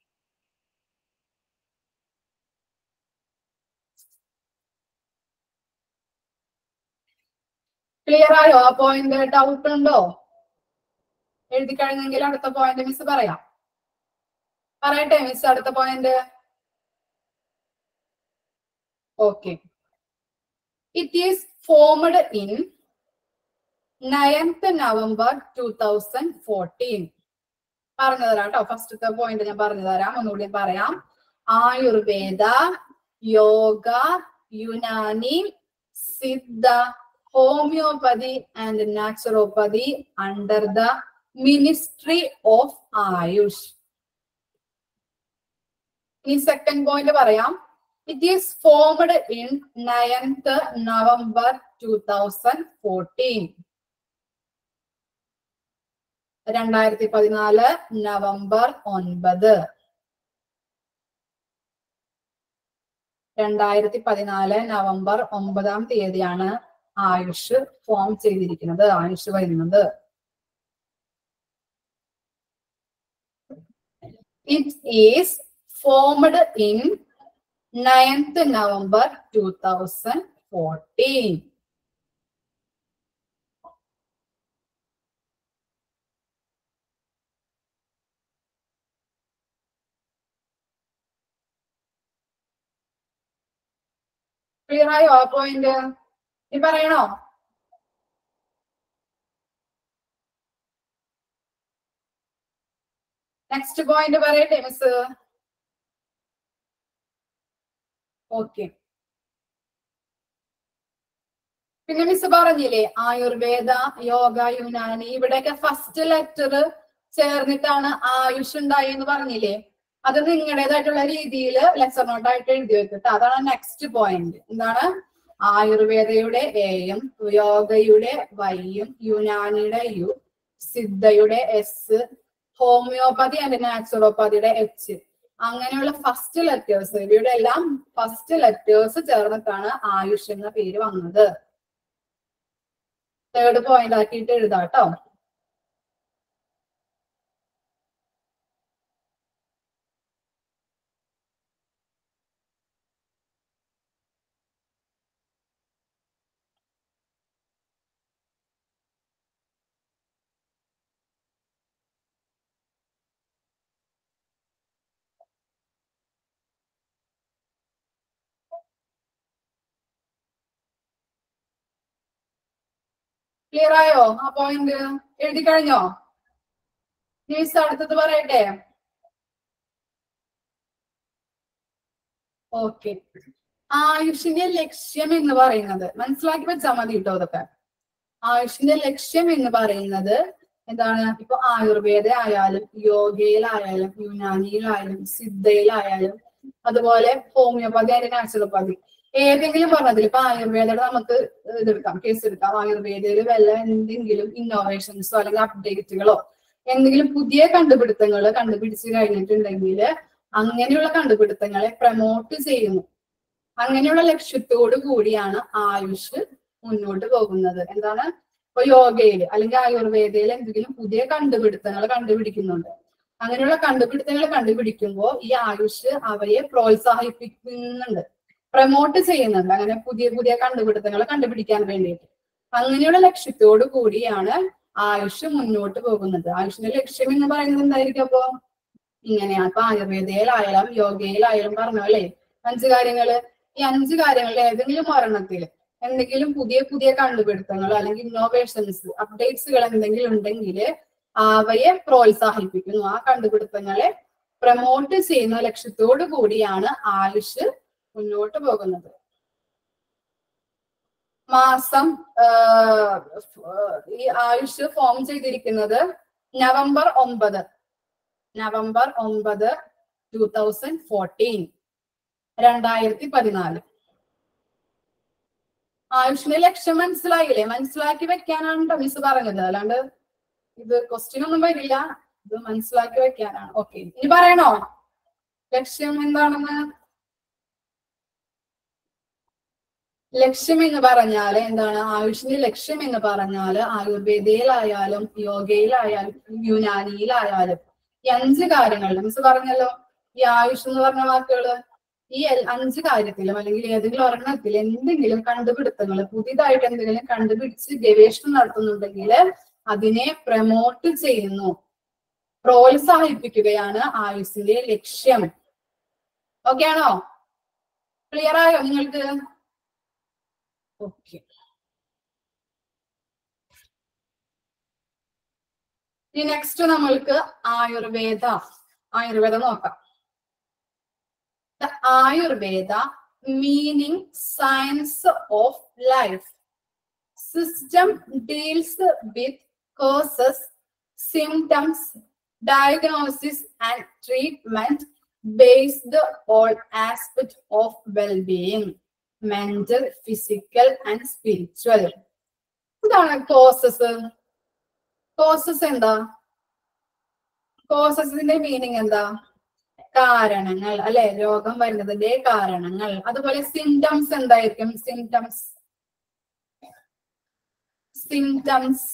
B: Clear ആയോ? ആ പോയിന്റ് ഡൗട്ട് ഉണ്ടോ? എഴുതി കഴിഞ്ഞെങ്കിൽ അടുത്ത പോയിന്റ് മിസ് പറയാം. പറയട്ടെ മിസ് അടുത്ത point? Okay. It is formed in 9th November 2014. പറഞ്ഞു തരാം കേട്ടോ. ഫസ്റ്റത്തെ പോയിന്റ് ഞാൻ പറഞ്ഞു തരാം, ഒന്നുകൂടി പറയാം. Ayurveda, yoga, Unani, Siddha, homeopathy and naturopathy under the ministry of AYUSH. ഈ സെക്കൻഡ് പോയിന്റ് പറയാം. It is formed in 9th November 2014. 2014 November 9. 2014 November 9 AYUSH form ചെയ്തിരിക്കുന്നത്, ആയുഷ് വരുന്നത്. It is formed in 9th November 2014. Clear ആയോ ആ പോയിന്റ്? ഇനി പറയണോ? നെക്സ്റ്റ് പോയിന്റ് പറയട്ടെ മിസ്? ഓക്കെ. പിന്നെ മിസ് പറഞ്ഞില്ലേ ആയുർവേദ, യോഗ, യുനാനി, ഇവിടെയൊക്കെ ഫസ്റ്റ് ലെറ്റർ ചേർന്നിട്ടാണ് ആയുഷ് ഉണ്ടായി എന്ന് പറഞ്ഞില്ലേ? അത് നിങ്ങളുടേതായിട്ടുള്ള രീതിയിൽ ലെക്ചർ നോട്ടായിട്ട് എഴുതി വെക്കട്ടെ. അതാണ് നെക്സ്റ്റ് പോയിന്റ്. എന്താണ്? ആയുർവേദയുടെ എയും, യോഗയുടെ വൈയും, യുനാനിയുടെ യു, സിദ്ധയുടെ എസ്, ഹോമിയോപ്പതി ആൻഡ് നാച്ചുറോപ്പതിയുടെ എച്ച്, അങ്ങനെയുള്ള ഫസ്റ്റ് ലെറ്റേഴ്സ്, ഇവയുടെ എല്ലാം ഫസ്റ്റ് ലെറ്റേഴ്സ് ചേർന്നിട്ടാണ് ആയുഷ് എന്ന പേര് വന്നത്. തേർഡ് പോയിന്റ് ആക്കിയിട്ട് എഴുതാട്ടോ. ക്ലിയർ ആയോ ആ പോയിന്റ്? എഴുതി കഴിഞ്ഞോ? മിസ് അടുത്തത് പറയട്ടെ. ഓക്കെ. ആയുഷിന്റെ ലക്ഷ്യം എന്ന് പറയുന്നത് മനസ്സിലാക്കി വെച്ചാൽ മതി കേട്ടോ. അതൊക്കെ ആയുഷിന്റെ ലക്ഷ്യം എന്ന് പറയുന്നത് എന്താണ്? ഇപ്പൊ ആയുർവേദ ആയാലും യോഗയിലായാലും യുനാനിയിലായാലും സിദ്ധയിലായാലും അതുപോലെ ഹോമിയോപ്പതി ആയാലും നാച്ചുറോപ്പതി ഏതെങ്കിലും പറഞ്ഞതിൽ ഇപ്പൊ ആയുർവേദയുടെ നമുക്ക് ഇതെടുക്കാം, കേസ് എടുക്കാം. ആയുർവേദയിൽ വല്ല എന്തെങ്കിലും ഇന്നോവേഷൻസോ അല്ലെങ്കിൽ അപ്ഡേറ്റുകളോ എന്തെങ്കിലും പുതിയ കണ്ടുപിടുത്തങ്ങൾ കണ്ടുപിടിച്ച് കഴിഞ്ഞിട്ടുണ്ടെങ്കിൽ അങ്ങനെയുള്ള കണ്ടുപിടുത്തങ്ങളെ പ്രൊമോട്ട് ചെയ്യുന്നു. അങ്ങനെയുള്ള ലക്ഷ്യത്തോടു കൂടിയാണ് ആയുഷ് മുന്നോട്ട് പോകുന്നത്. എന്താണ്? ഇപ്പൊ യോഗയിൽ അല്ലെങ്കിൽ ആയുർവേദയിൽ എന്തെങ്കിലും പുതിയ കണ്ടുപിടുത്തങ്ങൾ കണ്ടുപിടിക്കുന്നുണ്ട്. അങ്ങനെയുള്ള കണ്ടുപിടുത്തങ്ങൾ കണ്ടുപിടിക്കുമ്പോൾ ഈ ആയുഷ് അവയെ പ്രോത്സാഹിപ്പിക്കുന്നുണ്ട്, പ്രൊമോട്ട് ചെയ്യുന്നുണ്ട്. അങ്ങനെ പുതിയ പുതിയ കണ്ടുപിടുത്തങ്ങൾ കണ്ടുപിടിക്കാൻ വേണ്ടിയിട്ട് അങ്ങനെയുള്ള ലക്ഷ്യത്തോടു കൂടിയാണ് ആയുഷ് മുന്നോട്ട് പോകുന്നത്. ആയുഷിന്റെ ലക്ഷ്യം എന്ന് പറയുന്നത് എന്തായിരിക്കും? അപ്പോ ഇങ്ങനെയാണ്. അപ്പൊ ആയുർവേദയിലായാലും യോഗയിലായാലും പറഞ്ഞല്ലേ 5 കാര്യങ്ങള്. ഈ 5 കാര്യങ്ങളിൽ ഏതെങ്കിലും ഒരെണ്ണത്തിൽ എന്തെങ്കിലും പുതിയ പുതിയ കണ്ടുപിടുത്തങ്ങൾ അല്ലെങ്കിൽ ഇന്നോവേഷൻസ് അപ്ഡേറ്റ്സുകൾ എന്തെങ്കിലും ഉണ്ടെങ്കിൽ അവയെ പ്രോത്സാഹിപ്പിക്കുന്നു. ആ കണ്ടുപിടുത്തങ്ങളെ പ്രൊമോട്ട് ചെയ്യുന്ന ലക്ഷ്യത്തോടു കൂടിയാണ് ആയുഷ് മുന്നോട്ട് പോകുന്നത്. മാസം ഈ ആയുഷ് ഫോം ചെയ്തിരിക്കുന്നത് നവംബർ 9 2014 2014. ആയുഷിന്റെ ലക്ഷ്യം മനസ്സിലായില്ലേ? മനസ്സിലാക്കി വെക്കാനാണ് മിസ് പറഞ്ഞത്, അല്ലാണ്ട് ഇത് ക്വസ്റ്റ്യൻ ഒന്നും വരില്ല. ഇത് മനസ്സിലാക്കി വെക്കാനാണ്. ഓക്കെ, ഇനി പറയണോ ലക്ഷ്യം എന്താണെന്ന്? ലക്ഷ്യം എന്ന് പറഞ്ഞാല് എന്താണ്? ആയുഷിന്റെ ലക്ഷ്യം എന്ന് പറഞ്ഞാല് ആയുർവേദയിലായാലും യോഗയിലായാലും യുനാനിയിലായാലും ഈ 5 കാര്യങ്ങളിൽ മിസ് പറഞ്ഞല്ലോ. ഈ ആയുഷ് എന്ന് പറഞ്ഞ വാക്കുകള് ഈ 5 കാര്യത്തിലും അല്ലെങ്കിൽ ഏതെങ്കിലും ഒരെണ്ണത്തിൽ എന്തെങ്കിലും കണ്ടുപിടുത്തങ്ങൾ പുതിയതായിട്ട് എന്തെങ്കിലും കണ്ടുപിടിച്ച് ഗവേഷണം നടത്തുന്നുണ്ടെങ്കിൽ അതിനെ പ്രൊമോട്ട് ചെയ്യുന്നു, പ്രോത്സാഹിപ്പിക്കുകയാണ് ആയുഷിന്റെ ലക്ഷ്യം. ഓക്കെ ആണോ? ക്ലിയർ ആയോ നിങ്ങൾക്ക്? ഓക്കെ. ഇനി നെക്സ്റ്റ് നമ്മൾക്ക് ആയുർവേദം നോക്കാം. The Ayurveda, meaning science of life. System deals with causes, symptoms, diagnosis and treatment based on aspects of well-being, mental, physical and spiritual. എന്താണ് കോസസ്? കോസസ് എന്താ? കോസസിന്റെ മീനിങ് എന്താ? കാരണങ്ങൾ അല്ലെ, രോഗം വരുന്നതിന്റെ കാരണങ്ങൾ. അതുപോലെ സിംറ്റംസ് എന്തായിരിക്കും? സിംറ്റംസ്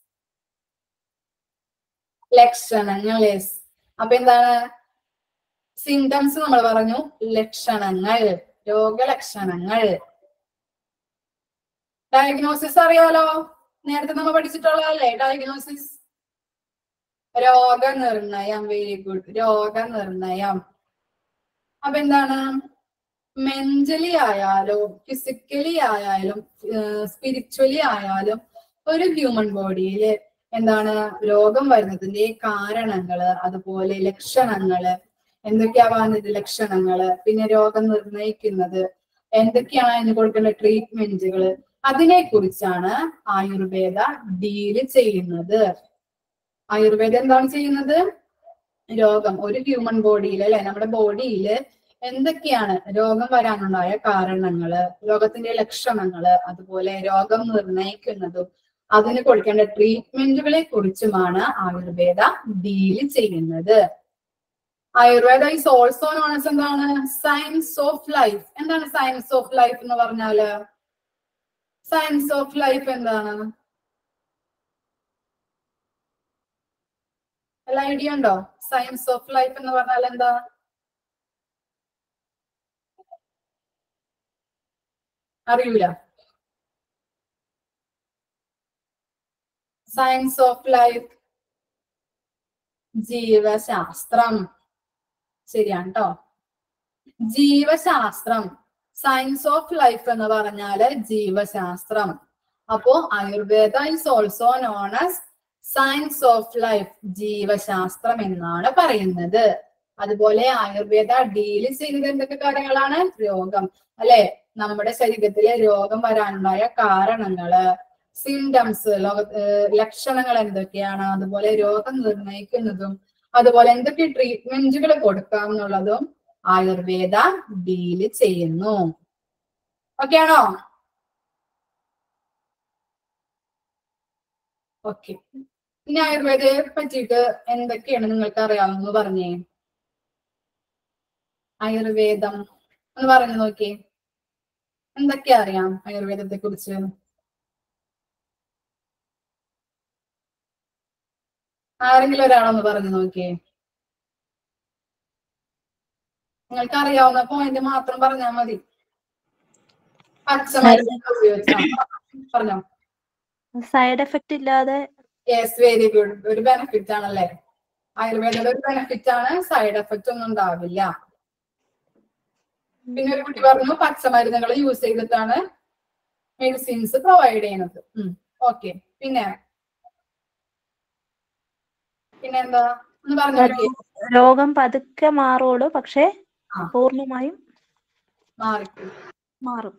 B: ലക്ഷണങ്ങൾ. അപ്പൊ എന്താണ് സിംറ്റംസ്? നമ്മൾ പറഞ്ഞു ലക്ഷണങ്ങൾ, രോഗലക്ഷണങ്ങൾ. ഡയഗ്നോസിസ് അറിയാലോ, നേരത്തെ നമ്മൾ പഠിച്ചിട്ടുള്ളതല്ലേ ഡയഗ്നോസിസ്? രോഗനിർണയം. വെരി ഗുഡ്, രോഗനിർണയം. അപ്പൊ എന്താണ്? മെന്റലി ആയാലും ഫിസിക്കലി ആയാലും സ്പിരിച്വലി ആയാലും ഒരു ഹ്യൂമൻ ബോഡിയില് എന്താണ് രോഗം വരുന്നതിന്റെ കാരണങ്ങള്, അതുപോലെ ലക്ഷണങ്ങള് എന്തൊക്കെയാ പറയുന്നത്, ലക്ഷണങ്ങള്, പിന്നെ രോഗം നിർണയിക്കുന്നത് എന്തൊക്കെയാണ്, അതിന് കൊടുക്കേണ്ട ട്രീറ്റ്മെന്റുകള്, അതിനെ കുറിച്ചാണ് ആയുർവേദ ഡീല് ചെയ്യുന്നത്. ആയുർവേദം എന്താണ് ചെയ്യുന്നത്? രോഗം ഒരു ഹ്യൂമൻ ബോഡിയിൽ അല്ലെ, നമ്മുടെ ബോഡിയിൽ എന്തൊക്കെയാണ് രോഗം വരാനുണ്ടായ കാരണങ്ങള്, രോഗത്തിന്റെ ലക്ഷണങ്ങള്, അതുപോലെ രോഗം നിർണയിക്കുന്നതും അതിന് കൊടുക്കേണ്ട ട്രീറ്റ്മെന്റുകളെ കുറിച്ചുമാണ് ആയുർവേദ ഡീല് ചെയ്യുന്നത്. Ayurveda is also known as എന്താണ്? Science of life. എന്താണ് സയൻസ് ഓഫ് ലൈഫ് എന്ന് പറഞ്ഞാല്? സയൻസ് ഓഫ് ലൈഫ് എന്താണ്? വല്ല ഐഡിയ ഉണ്ടോ? സയൻസ് ഓഫ് ലൈഫ് എന്ന് പറഞ്ഞാൽ എന്താ? അറിയൂല? സയൻസ് ഓഫ് ലൈഫ് ജീവശാസ്ത്രം. ശരിയാണ് കേട്ടോ, ജീവശാസ്ത്രം. സയൻസ് ഓഫ് ലൈഫ് എന്ന് പറഞ്ഞാല് ജീവശാസ്ത്രം. അപ്പോ Ayurveda is also known as science of life, ജീവശാസ്ത്രം എന്നാണ് പറയുന്നത്. അതുപോലെ ആയുർവേദ ഡീൽ ചെയ്യുന്നത് എന്തൊക്കെ കാര്യങ്ങളാണ്? രോഗം, അല്ലെ? നമ്മുടെ ശരീരത്തിലെ രോഗം വരാനുണ്ടായ കാരണങ്ങള്, സിംറ്റംസ്, ലക്ഷണങ്ങൾ എന്തൊക്കെയാണ്, അതുപോലെ രോഗം നിർണയിക്കുന്നതും അതുപോലെ എന്തൊക്കെ ട്രീറ്റ്മെന്റുകൾ കൊടുക്കാം എന്നുള്ളതും ആയുർവേദ ഡീല് ചെയ്യുന്നു. ഓക്കെ ആണോ? ഓക്കെ. ഇനി ആയുർവേദയെ പറ്റിയിട്ട് എന്തൊക്കെയാണ് നിങ്ങൾക്ക് അറിയാമെന്ന് പറഞ്ഞേ. ആയുർവേദം ഒന്ന് പറഞ്ഞു നോക്കിയേ, എന്തൊക്കെയാ അറിയാം ആയുർവേദത്തെ കുറിച്ച്? ആരെങ്കിലും ഒരാളൊന്ന് പറഞ്ഞു നോക്കിയേ. നിങ്ങൾക്ക് അറിയാവുന്ന പോയിന്റ് മാത്രം പറഞ്ഞാൽ മതി. പച്ചമരുന്ന് ഉപയോഗിച്ചാ പറഞ്ഞോ.
C: സൈഡ് എഫക്റ്റ് ഇല്ലാതെ.
B: Yes, very good. ഒരു ബെനിഫിറ്റ് ആണല്ലേ ആയുർവേദയുടെ ഒരു ബെനിഫിറ്റ് ആണ്, സൈഡ് എഫക്റ്റ് ഒന്നും ഉണ്ടാവില്ല. പിന്നെ ഒരു കുട്ടി പറഞ്ഞു പച്ചമരുന്നുകൾ യൂസ് ചെയ്തിട്ടാണ് മെഡിസിൻസ് പ്രൊവൈഡ് ചെയ്യുന്നത്. ഓക്കെ. പിന്നെന്താ ഒന്ന് പറഞ്ഞു നോക്കിയേ.
C: രോഗം പതുക്കെ മാറുള്ളൂ, പക്ഷെ പൂർണ്ണമായും മാറും.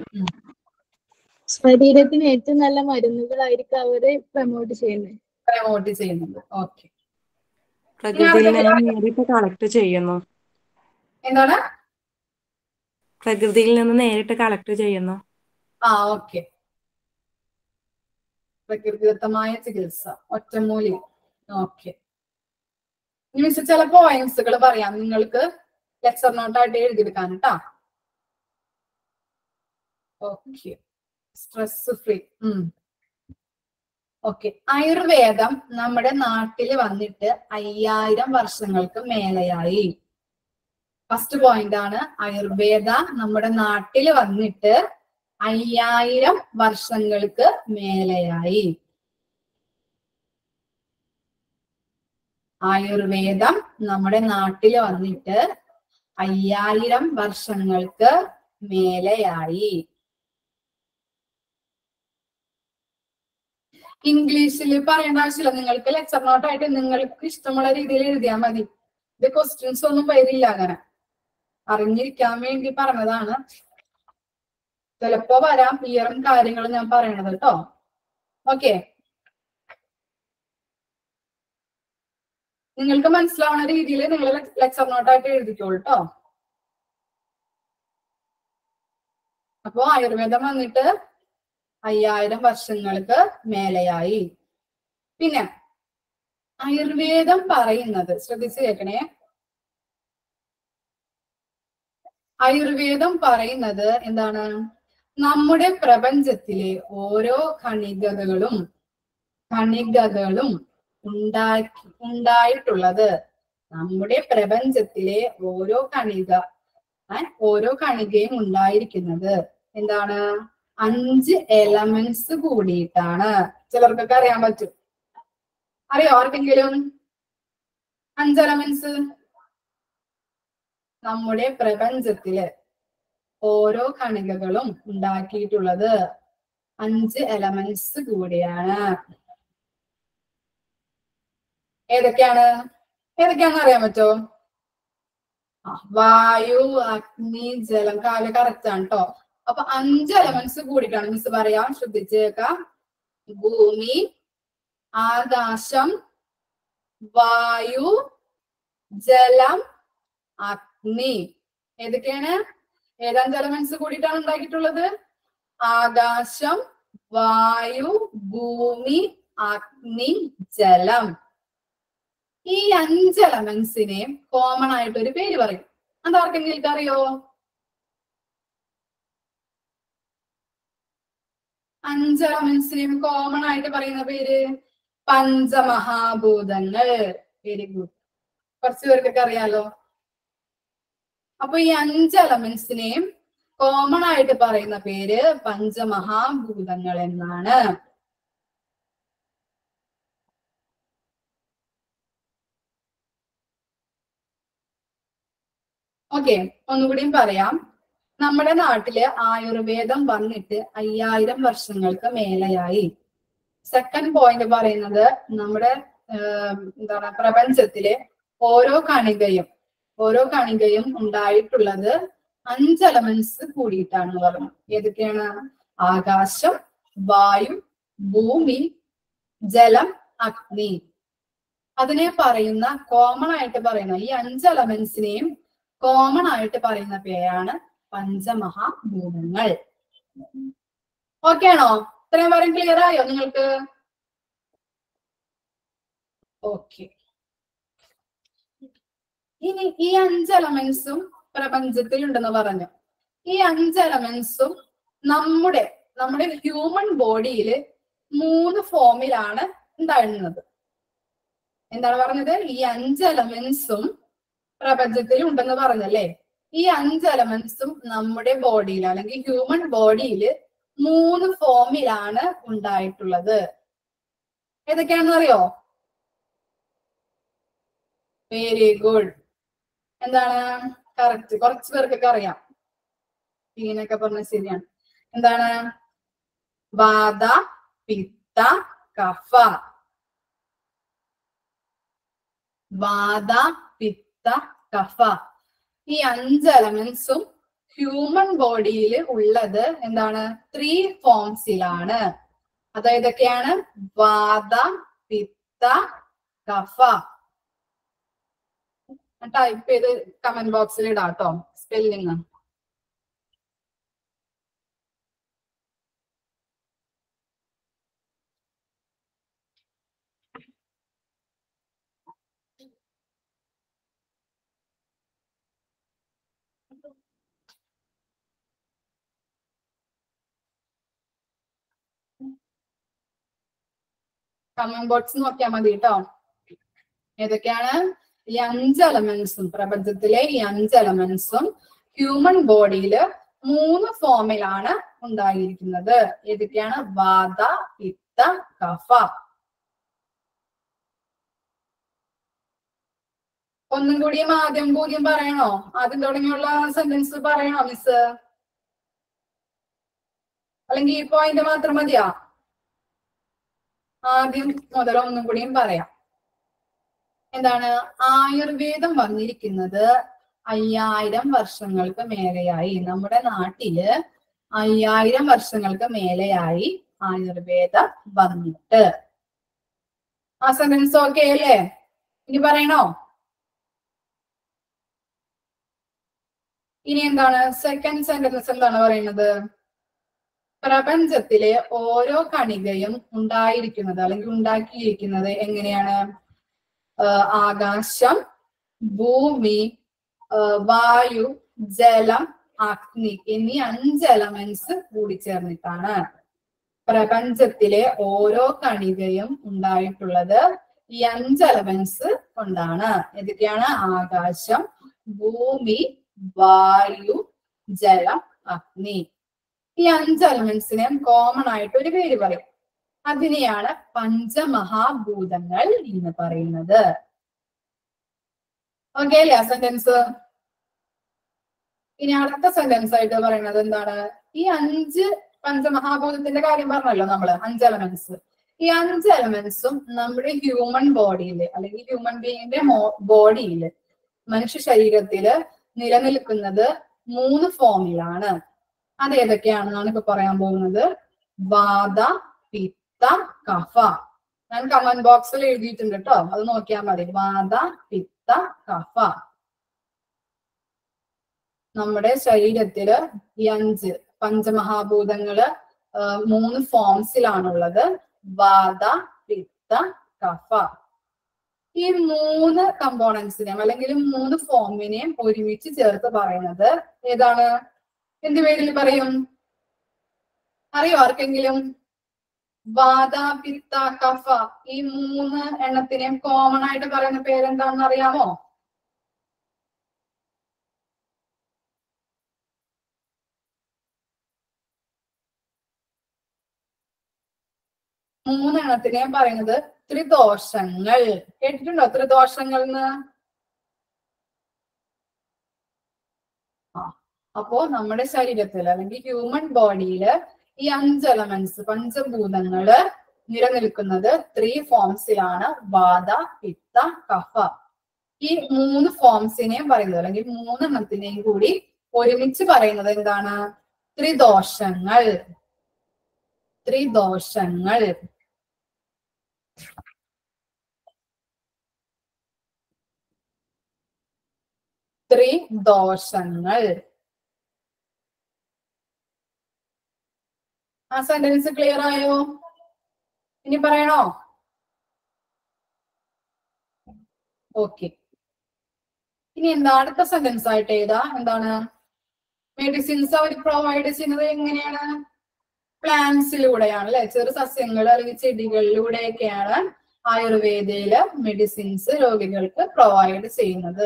J: ശരീരത്തിന് ഏറ്റവും നല്ല മരുന്നുകളായിരിക്കും അവര് പ്രൊമോട്ട് ചെയ്യുന്നത്.
B: ഓക്കെ.
K: പ്രകൃതിയിൽ നിന്ന് നേരിട്ട് കളക്ട് ചെയ്യുന്നു.
B: എന്താണ്?
K: പ്രകൃതിയിൽ നിന്ന് നേരിട്ട് കളക്ട് ചെയ്യുന്നു.
B: ഓക്കെ. പ്രകൃതിദത്തമായ ചികിത്സ, ഒറ്റമൂലി. ഓക്കെ. ഇനി മിസ് ചില പോയിന്റ്സുകൾ പറയാം, നിങ്ങൾക്ക് ലെക്ചർ നോട്ടായിട്ട് എഴുതിയെടുക്കാൻ കേട്ടാ. ഓക്കെ. Stress free. ഓക്കെ. ആയുർവേദം നമ്മുടെ നാട്ടിൽ വന്നിട്ട് 5000 വർഷങ്ങൾക്ക് മേലെയായി. ഫസ്റ്റ് പോയിന്റ് ആണ്, ആയുർവേദ നമ്മുടെ നാട്ടിൽ വന്നിട്ട് 5000 വർഷങ്ങൾക്ക് മേലെയായി. ആയുർവേദം നമ്മുടെ നാട്ടിൽ വന്നിട്ട് 5000 വർഷങ്ങൾക്ക് മേലെയായി. ഇംഗ്ലീഷിൽ പറയേണ്ട ആവശ്യമില്ല, നിങ്ങൾക്ക് ലെക്ചർ നോട്ടായിട്ട് നിങ്ങൾക്ക് ഇഷ്ടമുള്ള രീതിയിൽ എഴുതിയാൽ മതി. ഇത് ക്വസ്റ്റ്യൻസ് ഒന്നും വരില്ല, അങ്ങനെ അറിഞ്ഞിരിക്കാൻ വേണ്ടി പറഞ്ഞതാണ്. ചിലപ്പോ വരാം ഇയറും കാര്യങ്ങളും ഞാൻ പറയണത് കേട്ടോ. ഓക്കെ. നിങ്ങൾക്ക് മനസ്സിലാവുന്ന രീതിയിൽ നിങ്ങൾ ലെക്ചർ നോട്ടായിട്ട് എഴുതിക്കോളൂ കേട്ടോ. അപ്പോ ആയുർവേദം വന്നിട്ട് 5000 വർഷങ്ങൾക്ക് മേലെയായി. പിന്നെ ആയുർവേദം പറയുന്നത് ശ്രദ്ധിച്ചു കേൾക്കണേ. ആയുർവേദം പറയുന്നത് എന്താണ്? നമ്മുടെ പ്രപഞ്ചത്തിലെ ഓരോ കണികകളും ഉണ്ടായിട്ടുള്ളത്, നമ്മുടെ പ്രപഞ്ചത്തിലെ ഓരോ കണികയും ഉണ്ടായിരിക്കുന്നത് എന്താണ്? 5 എലമെന്റ്സ് കൂടിയിട്ടാണ്. ചിലർക്കൊക്കെ അറിയാൻ പറ്റും. അറിയോ ആർക്കെങ്കിലും 5 എലമെന്റ്സ്? നമ്മുടെ പ്രപഞ്ചത്തില് ഓരോ കണികകളും ഉണ്ടാക്കിയിട്ടുള്ളത് 5 എലമെന്റ്സ് കൂടിയാണ്. ഏതൊക്കെയാണെന്ന് അറിയാൻ പറ്റോ? വായു, അഗ്നി, ജലം. കാല കറക്റ്റ് ആണ് കേട്ടോ. അപ്പൊ 5 എലമെന്റ്സ് കൂടിയിട്ടാണ്. മിസ് പറയാം, ശ്രദ്ധിച്ചേക്കാം. ഭൂമി, ആകാശം, വായു, ജലം, അഗ്നി. ഏതൊക്കെയാണ്? 5 എലമെന്റ്സ് കൂടിയിട്ടാണ് ഉണ്ടാക്കിയിട്ടുള്ളത്. ആകാശം, വായു, ഭൂമി, അഗ്നി, ജലം. ഈ 5 എലമെന്റ്സിനെ കോമൺ ആയിട്ട് ഒരു പേര് പറയും. അതാർക്കെങ്കിലും അറിയോ? 5 എലമെന്റ്സിനെയും കോമൺ ആയിട്ട് പറയുന്ന പേര് പഞ്ചമഹാഭൂതങ്ങൾ. Very good. കുറച്ചു പേർക്കൊക്കെ അറിയാലോ. അപ്പൊ ഈ 5 എലമെന്റ്സിനെയും കോമൺ ആയിട്ട് പറയുന്ന പേര് പഞ്ചമഹാഭൂതങ്ങൾ എന്നാണ്. ഓക്കെ. ഒന്നുകൂടിയും പറയാം. നമ്മുടെ നാട്ടില് ആയുർവേദം വന്നിട്ട് 5000 വർഷങ്ങൾക്ക് മേലെയായി. സെക്കൻഡ് പോയിന്റ് പറയുന്നത് നമ്മുടെ എന്താണ് പ്രപഞ്ചത്തിലെ ഓരോ കണികയും ഉണ്ടായിട്ടുള്ളത് 5 എലമെന്റ്സ് കൂടിയിട്ടാണ് പറഞ്ഞു. ഏതൊക്കെയാണ്? ആകാശം, വായു, ഭൂമി, ജലം, അഗ്നി. അതിനെ പറയുന്ന കോമൺ ആയിട്ട് പറയുന്ന ഈ 5 എലമെന്റ്സിനെയും കോമൺ ആയിട്ട് പറയുന്ന പേരാണ് പഞ്ചമഹാഭൂതങ്ങൾ. ഓക്കെ ആണോ? ഇത്രയും വരെ ക്ലിയർ ആയോ നിങ്ങൾക്ക്? ഓക്കെ. ഇനി ഈ 5 എലമെന്റ്സും പ്രപഞ്ചത്തിൽ ഉണ്ടെന്ന് പറഞ്ഞു. ഈ 5 എലമെന്റ്സും നമ്മുടെ ഹ്യൂമൻ ബോഡിയിൽ 3 ഫോമിലാണ് ഉണ്ടായിരുന്നത്. എന്താണ് പറഞ്ഞത്? ഈ 5 എലമെന്റ്സും പ്രപഞ്ചത്തിൽ ഉണ്ടെന്ന് പറഞ്ഞല്ലേ? ഈ 5 എലമെന്റ്സും നമ്മുടെ ബോഡിയിൽ അല്ലെങ്കിൽ ഹ്യൂമൻ ബോഡിയിൽ 3 ഫോമിലാണ് ഉണ്ടായിട്ടുള്ളത്. ഏതൊക്കെയാണെന്ന് അറിയോ? Very good. എന്താണ്? കറക്റ്റ്. കുറച്ച് പേർക്കൊക്കെ അറിയാം. ഇങ്ങനെയൊക്കെ പറഞ്ഞത് ശരിയാണ്. എന്താണ്? വാത, പിത്ത, കഫ. വാത, പിത്ത, കഫ. ഈ 5 എലമെന്റ്സും ഹ്യൂമൻ ബോഡിയിൽ ഉള്ളത് എന്താണ്? 3 ഫോംസിലാണ്. അതായതൊക്കെയാണ് വാത, പിത്ത, കഫ. ടൈപ്പ് ചെയ്ത് കമന്റ് ബോക്സിൽ ഇടാട്ടോ സ്പെല്ലിങ്. കമന്റ് ബോക്സ് നോക്കിയാൽ മതി കേട്ടോ. ഏതൊക്കെയാണ്? ഈ 5 എലമെന്റ്സും പ്രപഞ്ചത്തിലെ ഈ 5 എലമെന്റ്സും ഹ്യൂമൻ ബോഡിയിൽ 3 ഫോമിലാണ് ഉണ്ടായിരിക്കുന്നത്. ഏതൊക്കെയാണ്? വാത, പിത്ത, കഫ. ഒന്നും കൂടിയും ആദ്യം കൂടിയും പറയണോ? ആദ്യം തുടങ്ങിയുള്ള സെന്റൻസ് പറയണോ മിസ്? അല്ലെങ്കിൽ ഈ പോയിന്റ് മാത്രം മതിയാ? ആദ്യം മുതൽ ഒന്നും കൂടിയും പറയാം. എന്താണ്? ആയുർവേദം വന്നിരിക്കുന്നത് 5000 വർഷങ്ങൾക്ക് മേലെയായി. നമ്മുടെ നാട്ടില് 5000 വർഷങ്ങൾക്ക് മേലെയായി ആയുർവേദം വന്നിട്ട്. ആ സെന്റൻസ് ഓക്കെ അല്ലേ? ഇനി പറയണോ? ഇനി എന്താണ്? സെക്കൻഡ് സെന്റൻസ് എന്താണ് പറയുന്നത്? പ്രപഞ്ചത്തിലെ ഓരോ കണികയും ഉണ്ടായിരിക്കുന്നത് അല്ലെങ്കിൽ ഉണ്ടാക്കിയിരിക്കുന്നത് എങ്ങനെയാണ്? ആകാശം, ഭൂമി, വായു, ജലം, അഗ്നി എന്നീ 5 എലമെന്റ്സ് കൂടിച്ചേർന്നിട്ടാണ് പ്രപഞ്ചത്തിലെ ഓരോ കണികയും ഉണ്ടായിട്ടുള്ളത്. ഈ 5 എലമെന്റ്സ് കൊണ്ടാണ്. ഏതൊക്കെയാണ്? ആകാശം, ഭൂമി, വായു, ജലം, അഗ്നി. ഈ 5 എലമെന്റ്സിനെ കോമൺ ആയിട്ട് ഒരു പേര് പറയും. അതിനെയാണ് പഞ്ചമഹാഭൂതങ്ങൾ എന്ന് പറയുന്നത്. ഓക്കെ അല്ലേ ആ സെന്റൻസ്? ഇനി അടുത്ത സെന്റൻസ് ആയിട്ട് പറയുന്നത് എന്താണ്? ഈ 5 പഞ്ചമഹാഭൂതത്തിന്റെ കാര്യം പറഞ്ഞല്ലോ നമ്മള്. 5 എലമെന്റ്സ്. ഈ 5 എലമെന്റ്സും നമ്മുടെ ഹ്യൂമൻ ബോഡിയിൽ അല്ലെങ്കിൽ ഹ്യൂമൻ ബീയിങ്ങിന്റെ ബോഡിയിൽ, മനുഷ്യ ശരീരത്തില് നിലനിൽക്കുന്നത് 3 ഫോമിലാണ്. അത് ഏതൊക്കെയാണെന്നാണ് ഇപ്പൊ പറയാൻ പോകുന്നത്. വാത, പിത്ത, കഫ. ഞാൻ കമന്റ് ബോക്സിൽ എഴുതിയിട്ടുണ്ട് കേട്ടോ, അത് നോക്കിയാൽ മതി. വാത, പിത്ത, കഫ. നമ്മുടെ ശരീരത്തില് ഈ 5 പഞ്ചമഹാഭൂതങ്ങള് 3 ഫോംസിലാണുള്ളത്. വാത, പിത്ത, കഫ. ഈ 3 കമ്പോണൻസിനെയും അല്ലെങ്കിൽ 3 ഫോമിനെയും ഒരുമിച്ച് ചേർത്ത് പറയുന്നത് ഏതാണ്? എന്ത് പേരിൽ പറയും? അറിയോ ആർക്കെങ്കിലും? വാത, പിത്ത, കഫ. ഈ 3 എണ്ണത്തിനെയും കോമൺ ആയിട്ട് പറയുന്ന പേരെന്താണെന്ന് അറിയാമോ? മൂന്നെണ്ണത്തിനെയും പറയുന്നത് ത്രിദോഷങ്ങൾ. കേട്ടിട്ടുണ്ടോ ത്രിദോഷങ്ങൾ എന്ന്? അപ്പോ നമ്മുടെ ശരീരത്തിൽ അല്ലെങ്കിൽ ഹ്യൂമൻ ബോഡിയിൽ ഈ 5 എലമെന്റ്സ് പഞ്ചഭൂതങ്ങള് നിലനിൽക്കുന്നത് 3 ഫോംസിലാണ്: വാത, പിത്ത, കഫ. ഈ 3 ഫോംസിനെയും പറയുന്നത് അല്ലെങ്കിൽ 3 എണ്ണത്തിനെയും കൂടി ഒരുമിച്ച് പറയുന്നത് എന്താണ്? ത്രിദോഷങ്ങൾ. ത്രിദോഷങ്ങൾ. ത്രിദോഷങ്ങൾ. ആ സെന്റൻസ് ക്ലിയർ ആയോ? ഇനി പറയണോ? ഓക്കെ. ഇനി എന്താ അടുത്ത സെന്റൻസ് ആയിട്ട് ഏതാ? എന്താണ്? മെഡിസിൻസ് അവർ പ്രൊവൈഡ് ചെയ്യുന്നത് എങ്ങനെയാണ്? പ്ലാന്റ്സിലൂടെയാണ് അല്ലെ? ചെറു സസ്യങ്ങൾ അല്ലെങ്കിൽ ചെടികളിലൂടെയൊക്കെയാണ് ആയുർവേദയില് മെഡിസിൻസ് രോഗികൾക്ക് പ്രൊവൈഡ് ചെയ്യുന്നത്.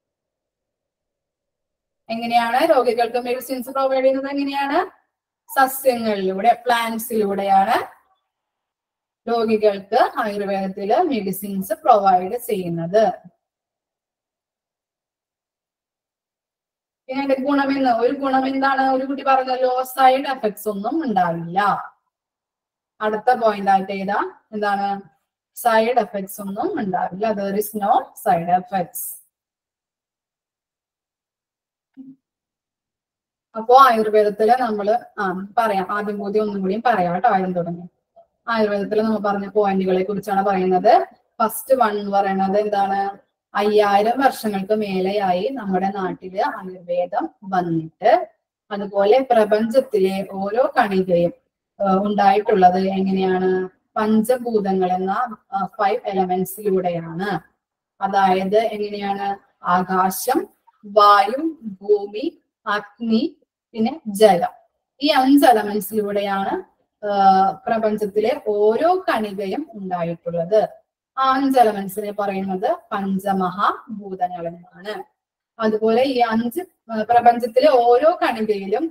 B: എങ്ങനെയാണ് രോഗികൾക്ക് മെഡിസിൻസ് പ്രൊവൈഡ് ചെയ്യുന്നത്? എങ്ങനെയാണ്? സസ്യങ്ങളിലൂടെ, പ്ലാന്റ്സിലൂടെയാണ് രോഗികൾക്ക് ആയുർവേദത്തില് മെഡിസിൻസ് പ്രൊവൈഡ് ചെയ്യുന്നത്. പിന്നെ ഗുണമെന്ന് ഒരു ഗുണം എന്താണ്? ഒരു കുട്ടി പറഞ്ഞല്ലോ, സൈഡ് എഫക്ട്സ് ഒന്നും ഉണ്ടാവില്ല. അടുത്ത പോയിന്റ് ആയിട്ട് ഏതാ? എന്താണ്? സൈഡ് എഫക്ട്സ് ഒന്നും ഉണ്ടാവില്ല. there is no side effects. അപ്പോ ആയുർവേദത്തില് നമ്മള് പറയാം, ആദ്യം കൂടി ഒന്നും കൂടിയും പറയാം കേട്ടോ. ആദ്യം തുടങ്ങി ആയുർവേദത്തിൽ നമ്മൾ പറഞ്ഞ പോയിന്റുകളെ കുറിച്ചാണ് പറയുന്നത്. ഫസ്റ്റ് 1 എന്ന് പറയുന്നത് എന്താണ്? 5000 വർഷങ്ങൾക്ക് മേലെയായി നമ്മുടെ നാട്ടില് ആയുർവേദം വന്നിട്ട്, അതുപോലെ പ്രപഞ്ചത്തിലെ ഓരോ കണികയും ഉണ്ടായിട്ടുള്ളത് എങ്ങനെയാണ്? പഞ്ചഭൂതങ്ങൾ എന്ന 5 എലമെന്റ്സിലൂടെയാണ്. അതായത് എങ്ങനെയാണ്? ആകാശം, വായു, ഭൂമി, അഗ്നി, പിന്നെ ജലം. ഈ 5 എലമെന്റ്സിലൂടെയാണ് പ്രപഞ്ചത്തിലെ ഓരോ കണികയും ഉണ്ടായിട്ടുള്ളത്. ആ 5 എലമെന്റ്സിനെ പറയുന്നത് പഞ്ചമഹാഭൂതങ്ങൾ എന്നാണ്. അതുപോലെ ഈ 5 പ്രപഞ്ചത്തിലെ ഓരോ കണികയിലും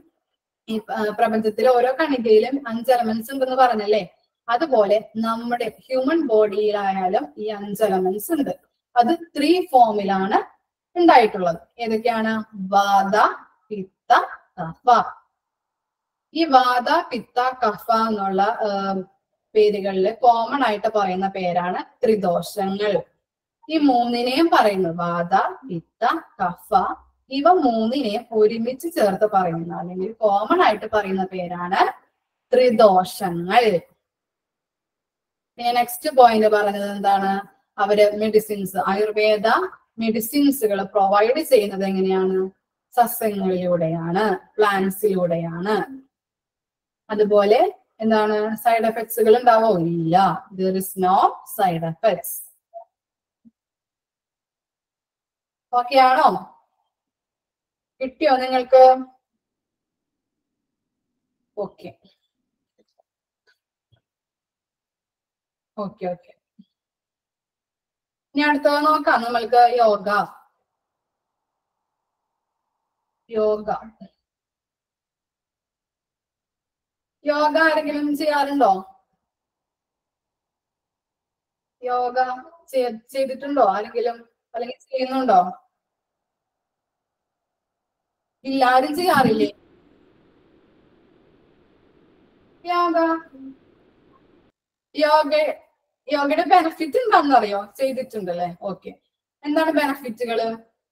B: 5 എലമെന്റ്സ് ഉണ്ടെന്ന് പറഞ്ഞല്ലേ? അതുപോലെ നമ്മുടെ ഹ്യൂമൻ ബോഡിയിലായാലും ഈ 5 എലമെന്റ്സ് ഉണ്ട്. അത് 3 ഫോമിലാണ് ഉണ്ടായിട്ടുള്ളത്. ഏതൊക്കെയാണ്? വാത, പിത്ത, കഫ. ഈ വാത, പിത്ത, കഫ എന്നുള്ള പേരുകളിൽ കോമൺ ആയിട്ട് പറയുന്ന പേരാണ് ത്രിദോഷങ്ങൾ. ഈ 3നെയും പറയുന്നത് വാത, പിത്ത, കഫ, ഇവ 3നെയും ഒരുമിച്ച് ചേർത്ത് പറയുന്ന അല്ലെങ്കിൽ കോമൺ ആയിട്ട് പറയുന്ന പേരാണ് ത്രിദോഷങ്ങൾ. പിന്നെ നെക്സ്റ്റ് പോയിന്റ് പറഞ്ഞത് എന്താണ്? അവര് മെഡിസിൻസ്, ആയുർവേദ മെഡിസിൻസുകൾ പ്രൊവൈഡ് ചെയ്യുന്നത് എങ്ങനെയാണ്? സസ്യങ്ങളിലൂടെയാണ്, പ്ലാന്റ്സിലൂടെയാണ്. അതുപോലെ എന്താണ്? സൈഡ് എഫക്ട്സുകൾ ഉണ്ടാവോ? ഇല്ല. there is no side effects. Okay ആണോ? കിട്ടിയോ നിങ്ങൾക്ക്? Okay okay okay. ഇനി അടുത്തത് നോക്കാം നമ്മൾക്ക്. യോഗ. യോഗ യോഗ ആരെങ്കിലും ചെയ്യാറുണ്ടോ? യോഗ ചെയ്തിട്ടുണ്ടോ ആരെങ്കിലും? അല്ലെങ്കിൽ ചെയ്യുന്നുണ്ടോ? ഇല്ല, ആരും ചെയ്യാറില്ലേ യോഗയുടെ ബെനിഫിറ്റ് എന്താണെന്ന് അറിയോ? ചെയ്തിട്ടുണ്ടല്ലേ? ഓക്കെ. എന്താണ് ബെനിഫിറ്റുകള്?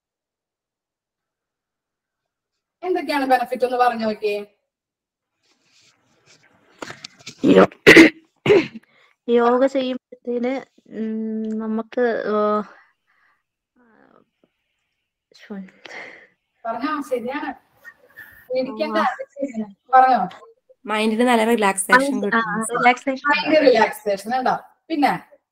B: എന്തൊക്കെയാണ് ബെനിഫിറ്റ് ഒന്ന് പറഞ്ഞു നോക്കിയേ.
C: യോഗ ചെയ്യുമ്പോഴത്തേന് നമുക്ക്
B: പറഞ്ഞോ. ശരിയാണ്, പറഞ്ഞോ.
K: മൈൻഡിന് നല്ല റിലാക്സേഷൻ
B: ഉണ്ടാവും. പിന്നെ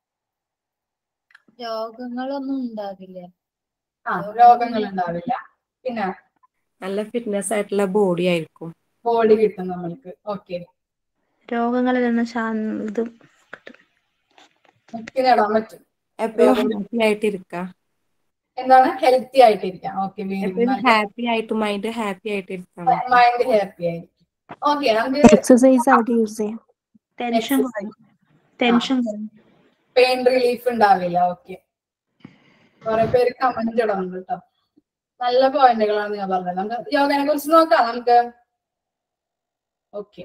G: രോഗങ്ങളൊന്നും ഉണ്ടാകില്ല.
B: രോഗങ്ങൾ ഉണ്ടാവില്ല. പിന്നെ
K: നല്ല ഫിറ്റ്നസ് ആയിട്ടുള്ള ബോഡി ആയിരിക്കും.
B: ബോഡി കിട്ടും നമ്മൾക്ക്. ഓക്കെ.
C: രോഗങ്ങളിൽ നിന്ന് ഇതും
B: മുക്തി നേടാൻ പറ്റും.
K: എപ്പോഴും ഹാപ്പി ആയിട്ടിരിക്കാം.
B: എന്താണ്? ഹെൽത്തി ആയിട്ടിരിക്കാം. ഓക്കെ.
K: ഹാപ്പി ആയിട്ട് മൈൻഡ് ഹാപ്പി ആയിട്ടിരിക്കാം.
B: മൈൻഡ് ഹാപ്പി ആയിരിക്കും. ഓക്കെ.
C: എക്സസൈസ് ആയിട്ട് യൂസ് ചെയ്യാം. ടെൻഷൻ
B: പെയിൻ റിലീഫ് ഉണ്ടാവില്ല. ഓക്കെ. കുറെ പേര് കമന്റ് ഇടുന്നു കേട്ടോ. നല്ല പോയിന്റുകളാണ് ഞാൻ പറഞ്ഞത്. നമുക്ക് യോഗനെ കുറിച്ച് നോക്കാം നമുക്ക്. Okay,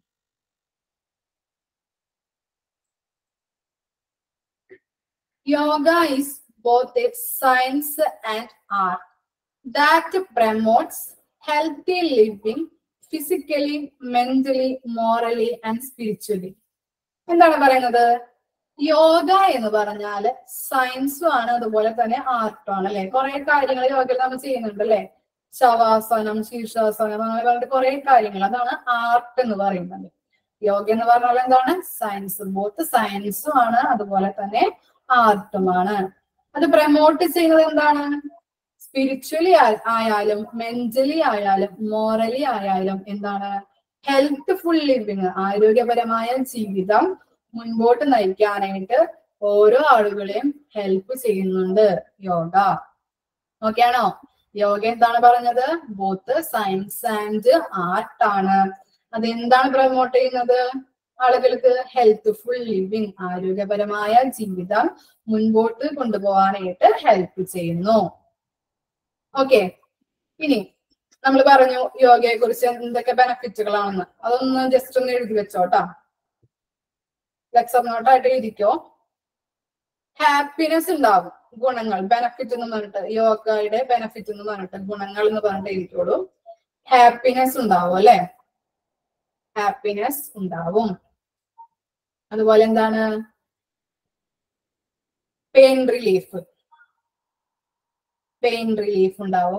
B: yoga is both a science and art that promotes healthy living physically, mentally, morally and spiritually. എന്താണ് പറയുന്നത്? യോഗ എന്ന് പറഞ്ഞാല് സയൻസും ആണ്, അതുപോലെ തന്നെ ആർട്ടും ആണ് അല്ലെ. കുറെ കാര്യങ്ങൾ യോഗയിൽ നമ്മൾ ചെയ്യുന്നുണ്ട് അല്ലെ. ശവാസനം, ശീർഷാസനം, അങ്ങനെ പറഞ്ഞിട്ട് കുറെ കാര്യങ്ങൾ. അതാണ് ആർട്ട് എന്ന് പറയുന്നത്. യോഗ എന്ന് പറഞ്ഞാൽ എന്താണ്? സയൻസ്. ബോത്ത് സയൻസും ആണ്, അതുപോലെ തന്നെ ആർട്ടുമാണ്. അത് പ്രമോട്ട് ചെയ്യുന്നത് എന്താണ്? സ്പിരിച്വലി ആയാലും മെന്റലി ആയാലും മോറലി ആയാലും എന്താണ്? ഹെൽത്ത്ഫുൾ ലിവിങ്, ആരോഗ്യപരമായ ജീവിതം മുൻപോട്ട് നയിക്കാനായിട്ട് ഓരോ ആളുകളെയും ഹെൽപ്പ് ചെയ്യുന്നുണ്ട് യോഗ. ഓക്കെ ആണോ? യോഗ എന്താണ് പറഞ്ഞത്? ബോത്ത് സയൻസ് ആൻഡ് ആർട്ട് ആണ്. അതെന്താണ് പ്രമോട്ട് ചെയ്യുന്നത്? ആളുകൾക്ക് ഹെൽത്ത്ഫുൾ ലിവിങ്, ആരോഗ്യപരമായ ജീവിതം മുൻപോട്ട് കൊണ്ടുപോകാനായിട്ട് ഹെൽപ്പ് ചെയ്യുന്നു. ഓക്കെ, ഇനി നമ്മൾ പറഞ്ഞു യോഗയെ കുറിച്ച് എന്തൊക്കെ ബെനഫിറ്റുകളാണെന്ന്. അതൊന്ന് ജസ്റ്റ് ഒന്ന് എഴുതി വെച്ചോട്ടാ. ലെക്ചർ നോട്ടായിട്ട് എഴുതിക്കോ. ഹാപ്പിനെസ് ഉണ്ടാകും, ഗുണങ്ങൾ, ബെനഫിറ്റ് എന്ന് പറഞ്ഞിട്ട്, യോഗയുടെ ബെനഫിറ്റ് എന്ന് പറഞ്ഞിട്ട്, ഗുണങ്ങൾ എന്ന് പറഞ്ഞിട്ട് എഴുതിക്കോളൂ. ഹാപ്പിനെസ് ഉണ്ടാവും അല്ലെ. ഹാപ്പിനെസ് ഉണ്ടാവും. അതുപോലെ എന്താണ്? പെയിൻ റിലീഫ്, പെയിൻ റിലീഫ് ഉണ്ടാവും.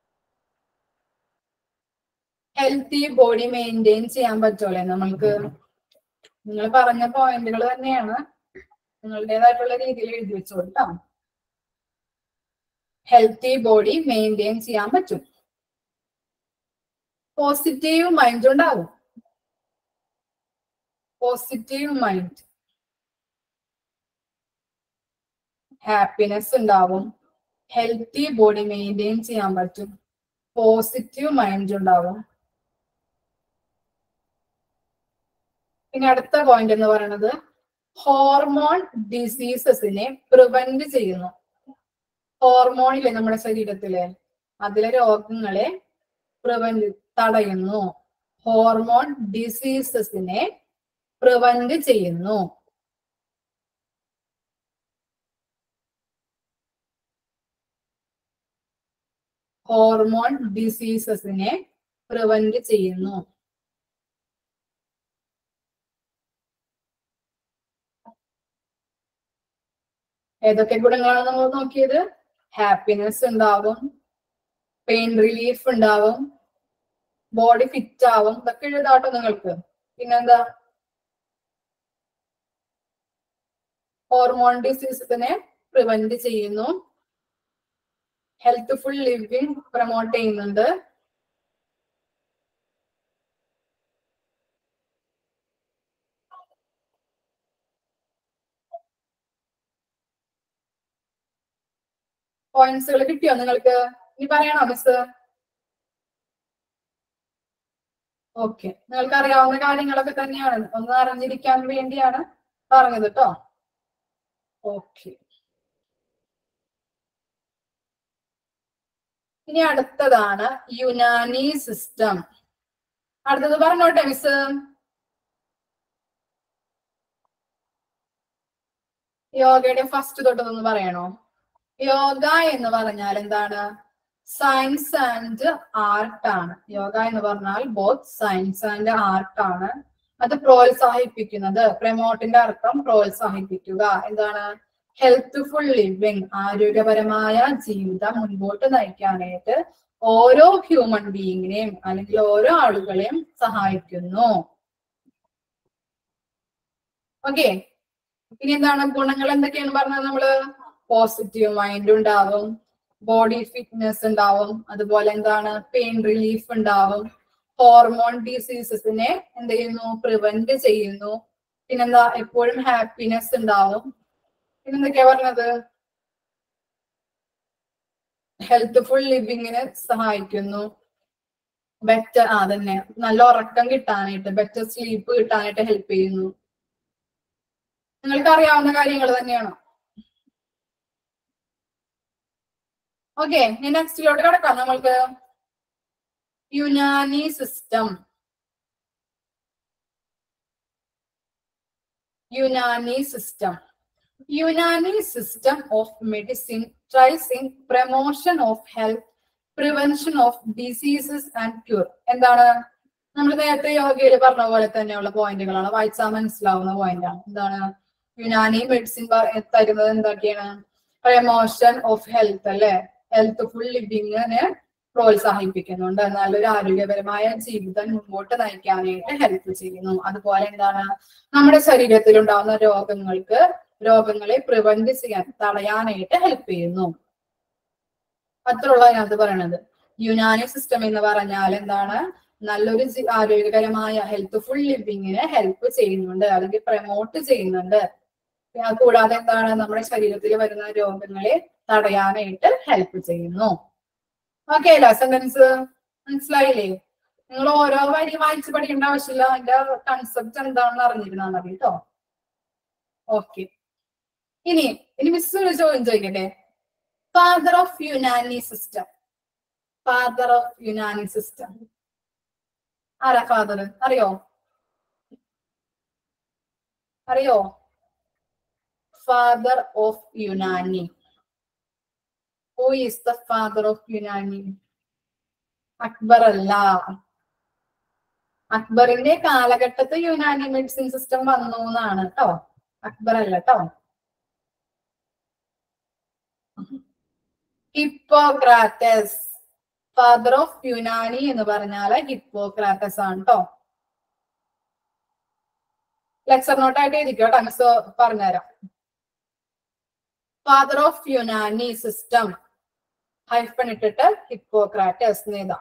B: ഹെൽത്തി ബോഡി മെയിൻറ്റെയിൻ ചെയ്യാൻ പറ്റുമല്ലേ നമ്മൾക്ക്? നിങ്ങൾ പറഞ്ഞ പോയിന്റുകൾ തന്നെയാണ്, നിങ്ങളുടേതായിട്ടുള്ള രീതിയിൽ എഴുതി വെച്ചോട്ടോ. ഹെൽത്തി ബോഡി മെയിൻറ്റെയിൻ ചെയ്യാൻ പറ്റും. പോസിറ്റീവ് മൈൻഡ് ഉണ്ടാവും. പോസിറ്റീവ് മൈൻഡ്, ഹാപ്പിനെസ് ഉണ്ടാവും. ഹെൽത്തി ബോഡി മെയിൻറ്റെയിൻ ചെയ്യാൻ പറ്റും. പോസിറ്റീവ് മൈൻഡ് ഉണ്ടാവും. പിന്നെ അടുത്ത പോയിന്റ് എന്ന് പറയുന്നത് ഹോർമോൺ ഡിസീസസിനെ പ്രിവെന്റ് ചെയ്യുന്നു. ഹോർമോണിലെ നമ്മുടെ ശരീരത്തിലെ അതിലെ രോഗങ്ങളെ തടയുന്നു. ഹോർമോൺ ഡിസീസസിനെ പ്രിവെന്റ് ചെയ്യുന്നു. ഹോർമോൺ ഡിസീസസിനെ പ്രിവെന്റ് ചെയ്യുന്നു. ഏതൊക്കെ ഗുണങ്ങളാണ് നമ്മൾ നോക്കിയത്? ഹാപ്പിനെസ് ഉണ്ടാവും, പെയിൻ റിലീഫ് ഉണ്ടാവും, ബോഡി ഫിറ്റ് ആവും. ഇതൊക്കെ എഴുതാട്ടോ നിങ്ങൾക്ക്. പിന്നെന്താ? ഹോർമോൺ ഡിസീസസിനെ പ്രിവെന്റ് ചെയ്യുന്നു. ഹെൽത്ത്ഫുൾ ലിവിങ് പ്രൊമോട്ട് ചെയ്യുന്നുണ്ട്. പോയിന്റ്സുകൾ കിട്ടിയോ നിങ്ങൾക്ക്? ഇനി പറയണോ മിസ്? ഓക്കെ, നിങ്ങൾക്ക് അറിയാവുന്ന കാര്യങ്ങളൊക്കെ തന്നെയാണ്, ഒന്ന് അറിഞ്ഞിരിക്കാൻ വേണ്ടിയാണ് പറഞ്ഞത് കേട്ടോ. ഓക്കെ, ഇനി അടുത്തതാണ് യുനാനി സിസ്റ്റം. അടുത്തത് പറഞ്ഞോട്ടെ മിസ്. യോഗയുടെ ഫസ്റ്റ് തൊട്ടതൊന്ന് പറയണോ? യോഗ എന്ന് പറഞ്ഞാൽ എന്താണ്? സയൻസ് ആൻഡ് ആർട്ട് ആണ്. യോഗ എന്ന് പറഞ്ഞാൽ ബോത്ത് സയൻസ് ആൻഡ് ആർട്ട് ആണ്. അത് പ്രോത്സാഹിപ്പിക്കുന്നത്, പ്രമോട്ടിന്റെ അർത്ഥം പ്രോത്സാഹിപ്പിക്കുക. എന്താണ്? ഹെൽത്ത്ഫുൾ ലിവിങ്, ആരോഗ്യപരമായ ജീവിതം മുൻപോട്ട് നയിക്കാനായിട്ട് ഓരോ ഹ്യൂമൻ ബീയിങ്ങിനെയും അല്ലെങ്കിൽ ഓരോ ആളുകളെയും സഹായിക്കുന്നു. ഓക്കെ, ഇനി എന്താണ് ഗുണങ്ങൾ? എന്തൊക്കെയാണ് പറഞ്ഞത് നമ്മള്? പോസിറ്റീവ് മൈൻഡ് ഉണ്ടാവും, ബോഡി ഫിറ്റ്നസ് ഉണ്ടാവും, അതുപോലെ എന്താണ്? പെയിൻ റിലീഫ് ഉണ്ടാവും, ഹോർമോൺ ഡിസീസസിനെ എന്ത് ചെയ്യുന്നു? പ്രിവെന്റ് ചെയ്യുന്നു. പിന്നെന്താ? എപ്പോഴും ഹാപ്പിനെസ് ഉണ്ടാവും. പിന്നെന്തൊക്കെയാ പറഞ്ഞത്? ഹെൽത്ത്ഫുൾ ലിവിങ്ങിന് സഹായിക്കുന്നു. ബെറ്റർ അതന്നെ, നല്ല ഉറക്കം കിട്ടാനായിട്ട്, ബെറ്റർ സ്ലീപ്പ് കിട്ടാനായിട്ട് ഹെൽപ്പ് ചെയ്യുന്നു. നിങ്ങൾക്ക് അറിയാവുന്ന കാര്യങ്ങൾ തന്നെയാണോ? ഓക്കെ, നെക്സ്റ്റിലോട്ട് കിടക്കാം നമ്മൾക്ക്. Unani system. Unani system. Unani system of medicine tries in promotion of health, prevention of diseases and cure. എന്താണ് നമ്മൾ നേരത്തെ യോഗയിൽ പറഞ്ഞ പോലെ തന്നെയുള്ള പോയിന്റുകളാണ്, വായിച്ചാൽ മനസ്സിലാവുന്ന പോയിന്റാണ്. എന്താണ് യുനാനി മെഡിസിൻ തരുന്നത്? എന്തൊക്കെയാണ്? പ്രമോഷൻ ഓഫ് ഹെൽത്ത് അല്ലെ, ഹെൽത്ത്ഫുൾ ലിവിങ്ങിനെ പ്രോത്സാഹിപ്പിക്കുന്നുണ്ട്, നല്ലൊരു ആരോഗ്യപരമായ ജീവിതം മുമ്പോട്ട് നയിക്കാനായിട്ട് ഹെൽപ്പ് ചെയ്യുന്നു. അതുപോലെ എന്താണ് നമ്മുടെ ശരീരത്തിൽ ഉണ്ടാകുന്ന രോഗങ്ങളെ പ്രിവെന്റ് ചെയ്യാൻ, തടയാനായിട്ട് ഹെൽപ്പ് ചെയ്യുന്നു. അത്രയുള്ള അതിനകത്ത് പറയണത്. യുനാനി സിസ്റ്റം എന്ന് പറഞ്ഞാൽ എന്താണ്? നല്ലൊരു ആരോഗ്യകരമായ ഹെൽത്ത്ഫുൾ ലിവിങ്ങിനെ ഹെൽപ്പ് ചെയ്യുന്നുണ്ട്, അല്ലെങ്കിൽ പ്രമോട്ട് ചെയ്യുന്നുണ്ട്. കൂടാതെ എന്താണ് നമ്മുടെ ശരീരത്തിൽ വരുന്ന രോഗങ്ങളെ തടയാനായിട്ട് ഹെൽപ്പ് ചെയ്യുന്നു. ഓക്കെ അല്ല, സെന്റൻസ് മനസ്സിലായില്ലേ? നിങ്ങൾ ഓരോ വരി വായിച്ച് പഠിക്കേണ്ട ആവശ്യമില്ല, അതിന്റെ കൺസെപ്റ്റ് എന്താണെന്ന് അറിഞ്ഞിരുന്നാൽ മതി കേട്ടോ. ഓക്കെ, ഇനി മിസ് ഒരു ചോദ്യം ചോദിക്കട്ടെ. Father of Unani system. Father of Unani system ആരാ? ഫാദർ അറിയോ? Father of Unani. Who is the father of Unani? Akbar അല്ല. അക്ബറിന്റെ കാലഘട്ടത്തിൽ യുനാനി മെഡിസിൻ സിസ്റ്റം വന്നു എന്നാണ് കേട്ടോ, അക്ബർ അല്ല കേട്ടോ. ഹിപ്പോക്രാറ്റസ്. ഫാദർ ഓഫ് യുനാനി എന്ന് പറഞ്ഞാല് ഹിപ്പോക്രാറ്റസ് ആണ് കേട്ടോ. ലെക്ചർ നോട്ടായിട്ട് എഴുതിക്കോട്ടോ, മിസ് പറഞ്ഞുതരാം. Father of Unani system hyphen ഇട്ടിട്ട് ഹിപ്പോക്രാറ്റസ് എഴുതാം.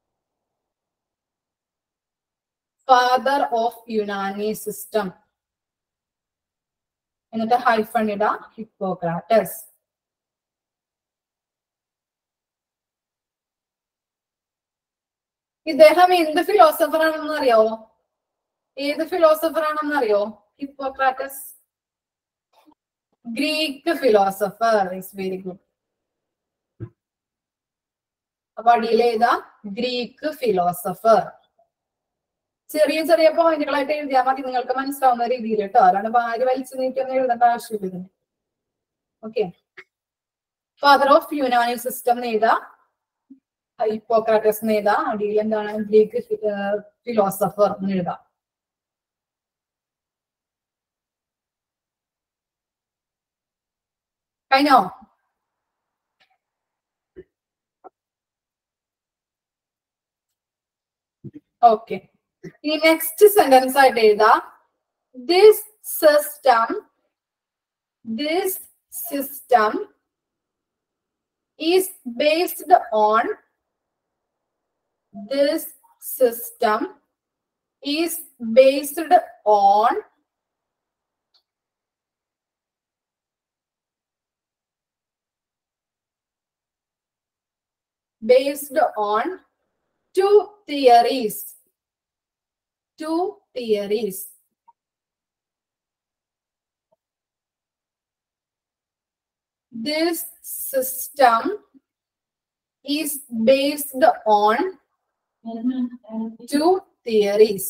B: ഫാദർ ഓഫ് യുനാനി സിസ്റ്റം എന്നിട്ട് ഹൈഫൺ ഇടാം, ഹിപ്പോക്രാറ്റസ്. ഇദ്ദേഹം എന്ത് ഫിലോസഫർ ആണെന്ന് അറിയാവോ? ഏത് ഫിലോസഫർ ആണെന്ന് അറിയോ? Hippocrates Greek philosopher. Is very good. അപ്പൊ അടിയിൽ ഏതാ? Greek philosopher. ചെറിയ ചെറിയ പോയിന്റുകളായിട്ട് എഴുതിയാൽ മതി, നിങ്ങൾക്ക് മനസ്സിലാവുന്ന രീതിയിൽ കേട്ടോ, അല്ലാണ്ട് ഭാര്യ വലിച്ചു നീട്ടൊന്നും എഴുതേണ്ട ആവശ്യമില്ല. Okay, father of Unani system എഴുതാ, ഹിപ്പോക്രാറ്റസ് എഴുതാ, അടിയിൽ എന്താണ്? ഗ്രീക്ക് ഫിലോസഫർ എന്ന് എഴുതാം. കഴിഞ്ഞോ? ഓക്കെ, ഈ നെക്സ്റ്റ് സെന്റൻസ് ആയിട്ട് എഴുതാ, this system is based on this system is based on two theories. This system is based on two theories.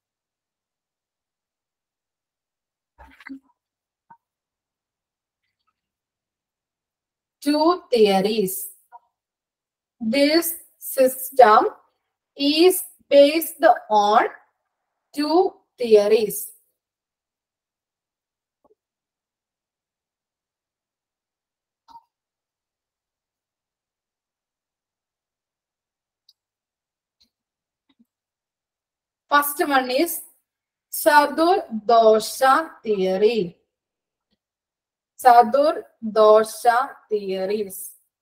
B: This system is based on two theories. First one is Chatur-dosha theory. Chatur-dosha theories.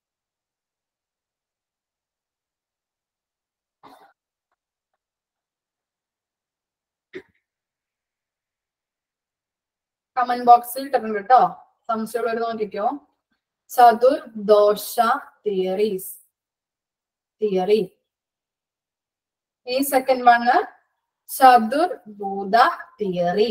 B: Comment box ഇട്ടിട്ടുണ്ട് കേട്ടോ, സംശയമുള്ളവർ നോക്കിക്കോ. Chaturdosha theory. ഈ second one Chaturbhuta theory.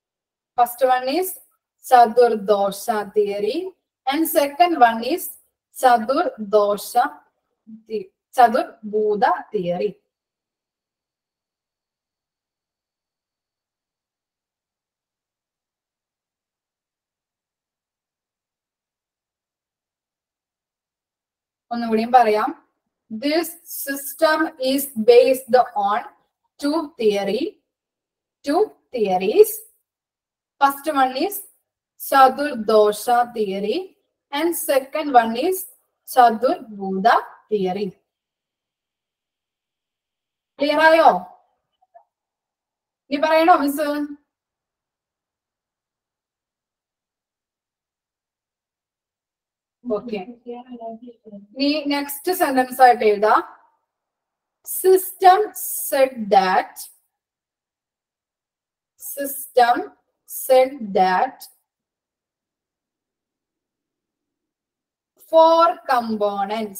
B: First one is Chaturdosha theory and second one is Chaturbhuta theory. ഒന്നുകൂടിയും പറയാം. This system is based on two theories. First one is Chaturdosha theory and second one is Chaturbhuda theory. Clear ആയോ? ഇനി പറയണോ miss? Okay. ഇനി next sentence ആയിട്ട് എഴുതാം. System said that four components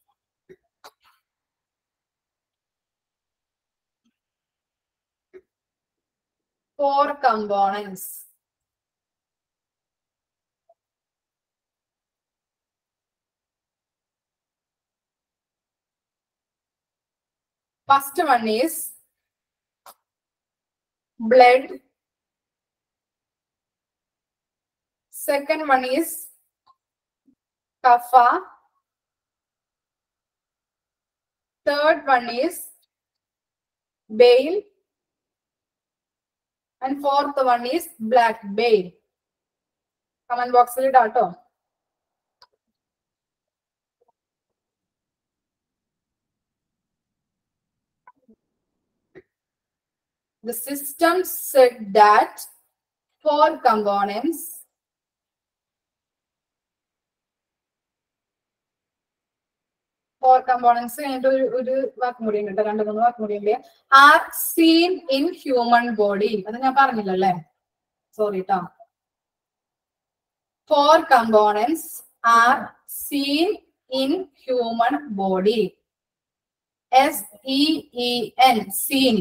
B: first one is blood, second one is kapha, third one is bile, and fourth one is black bile. Comment box il idato. The system said that four components ഒരു വാക്കും കൂടി ഉണ്ട്, 2-3 വാക്കും കൂടി ഉണ്ട്. Are seen in human body. അത് ഞാൻ പറഞ്ഞില്ലല്ലേ, sorry ട്ടോ. 4 components are seen in human body. SEEN, seen.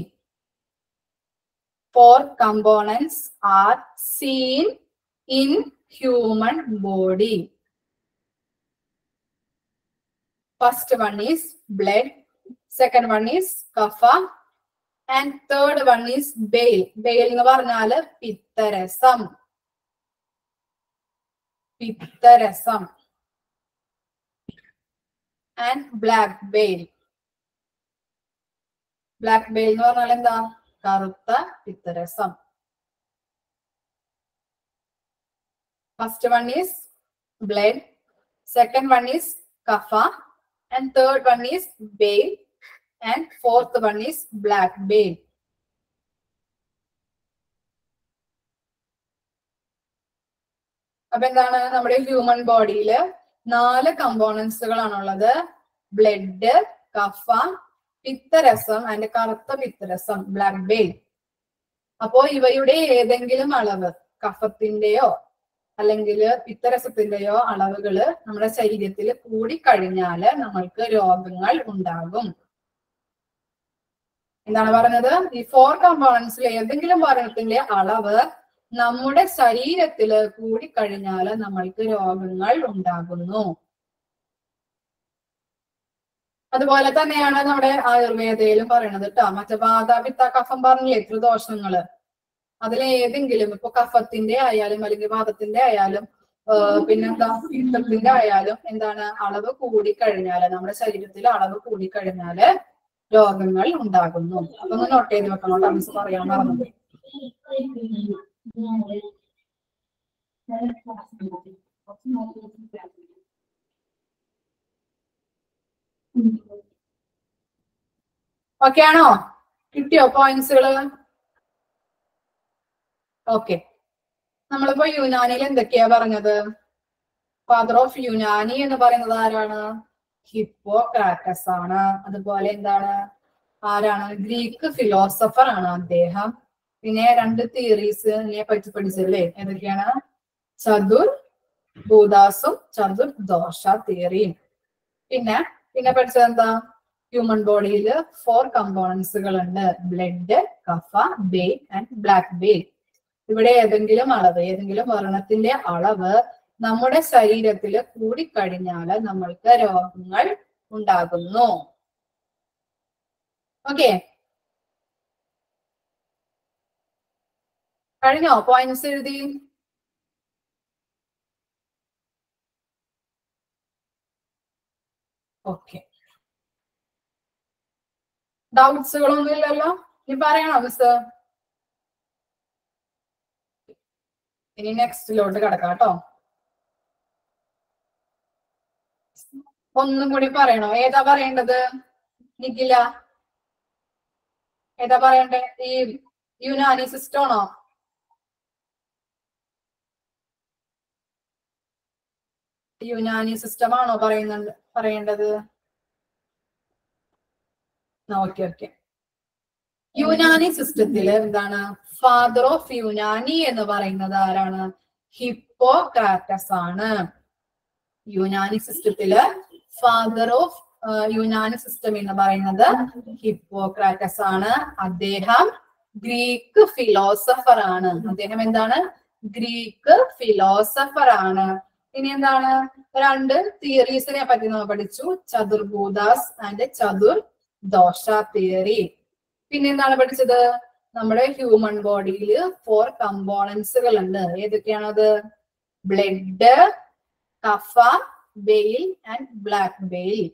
B: 4 components are seen in human body. First one is blood, second one is kapha, and third one is bile. Bile എന്ന് പറഞ്ഞാല് പിത്തരസം. And black bile. Black bile എന്ന് പറഞ്ഞാൽ എന്താ? കറുത്ത പിത്തരസം. First one is blood, second one is kapha, and third one is bile, and fourth one is black bile. അപ്പൊ എന്താണ്, നമ്മുടെ human ബോഡിയില് 4 കമ്പോണൻസുകളാണുള്ളത്. ബ്ലഡ്, കഫ, പിത്തരസം ആൻഡ് കറുത്ത പിത്തരസം, ബ്ലാക്ക് ബെയിൽ. അപ്പോ ഇവയുടെ ഏതെങ്കിലും അളവ്, കഫത്തിന്റെയോ അല്ലെങ്കിൽ പിത്തരസത്തിന്റെയോ അളവുകള് നമ്മുടെ ശരീരത്തിൽ കൂടിക്കഴിഞ്ഞാല് നമ്മൾക്ക് രോഗങ്ങൾ ഉണ്ടാകും. എന്താണ് പറഞ്ഞത്? ഈ 4 കമ്പോണൻസിൽ ഏതെങ്കിലും ഒരെണ്ണത്തിന്റെ അളവ് നമ്മുടെ ശരീരത്തില് കൂടിക്കഴിഞ്ഞാല് നമ്മൾക്ക് രോഗങ്ങൾ ഉണ്ടാകുന്നു. അതുപോലെ തന്നെയാണ് നമ്മുടെ ആയുർവേദയിലും പറയുന്നത് ട്ടോ. മറ്റേ വാത, പിത്ത, കഫം പറഞ്ഞില്ലേ, ത്രിദോഷങ്ങള്. അതിലേതെങ്കിലും ഇപ്പൊ കഫത്തിന്റെ ആയാലും അല്ലെങ്കിൽ വാദത്തിന്റെ ആയാലും പിന്നെന്താ പിത്തത്തിന്റെ ആയാലും എന്താണ്, അളവ് കൂടിക്കഴിഞ്ഞാല് നമ്മുടെ ശരീരത്തിൽ അളവ് കൂടിക്കഴിഞ്ഞാല് രോഗങ്ങൾ ഉണ്ടാകുന്നു. അതൊന്ന് നോട്ട് ചെയ്ത് വെക്കണം. മിസ് പറയാൻ മറന്നത്. ഓക്കെ ആണോ? കിട്ടിയോ പോയിന്റ്സുകള്? ഓക്കെ. നമ്മളിപ്പോ യുനാനിയിൽ എന്തൊക്കെയാ പറഞ്ഞത്? ഫാദർ ഓഫ് യുനാനി എന്ന് പറയുന്നത് ആരാണ്? ഹിപ്പോക്രാറ്റസ് ആണ്. അതുപോലെ എന്താണ്, ആരാണ്? ഗ്രീക്ക് ഫിലോസഫർ ആണ് അദ്ദേഹം. പിന്നെ 2 തിയറീസിനെ പറ്റി പഠിച്ചല്ലേ, ഏതൊക്കെയാണ്? ചതുർഭൂതാസും ചതുർദോഷ തിയറിയും. പിന്നെ പഠിച്ചത് എന്താ? ഹ്യൂമൻ ബോഡിയിൽ 4 കമ്പോണൻസുകൾ ഉണ്ട്. ബ്ലഡ്, കഫ, ബെയിൽ ആൻഡ് ബ്ലാക്ക് ബെയിൽ. ഇവിടെ ഏതെങ്കിലും അളവ്, ഏതെങ്കിലും വർണ്ണത്തിന്റെ അളവ് നമ്മുടെ ശരീരത്തിൽ കൂടിക്കഴിഞ്ഞാൽ നമ്മൾക്ക് രോഗങ്ങൾ ഉണ്ടാകുന്നു. ഓക്കെ, കഴിഞ്ഞോ? പോയിന്റ്സ് എഴുതി? ഓക്കെ, ഡൗട്ട്സുകളൊന്നും ഇല്ലല്ലോ? ഇനി പറയണോ മിസ്? ഇനി നെക്സ്റ്റിലോട്ട് കിടക്കാം കേട്ടോ. ഒന്നും കൂടി പറയണോ? ഏതാ പറയേണ്ടത്? നിഖില ഏതാ പറയണ്ടേ? ഈ യുനാനി സിസ്റ്റം ആണോ? യുനാനി സിസ്റ്റം ആണോ പറയേണ്ടത്? Okay okay. യുനാനി സിസ്റ്റത്തില് എന്താണ്? ഫാദർ ഓഫ് യുനാനി എന്ന് പറയുന്നത് ആരാണ്? ഹിപ്പോക്രാറ്റസ് ആണ്. യുനാനി സിസ്റ്റത്തില് ഫാദർ ഓഫ് യുനാനി സിസ്റ്റം എന്ന് പറയുന്നത് ഹിപ്പോക്രാറ്റസ് ആണ്. അദ്ദേഹം ഗ്രീക്ക് ഫിലോസഫർ ആണ്. അദ്ദേഹം എന്താണ്? ഗ്രീക്ക് ഫിലോസഫർ ആണ്. ഇനി എന്താണ്? രണ്ട് തിയറീസിനെ പറ്റി നമ്മൾ പഠിച്ചു. ചതുർഭൂതാസ് ആൻഡ് ചതുർദോഷ തിയറി. പിന്നെ എന്താണ് പഠിച്ചത്? നമ്മുടെ ഹ്യൂമൻ ബോഡിയിൽ 4 കമ്പോണൻസുകൾ ഉണ്ട്. ഏതൊക്കെയാണത്? ബ്ലഡ്, കഫ, bile and black bile.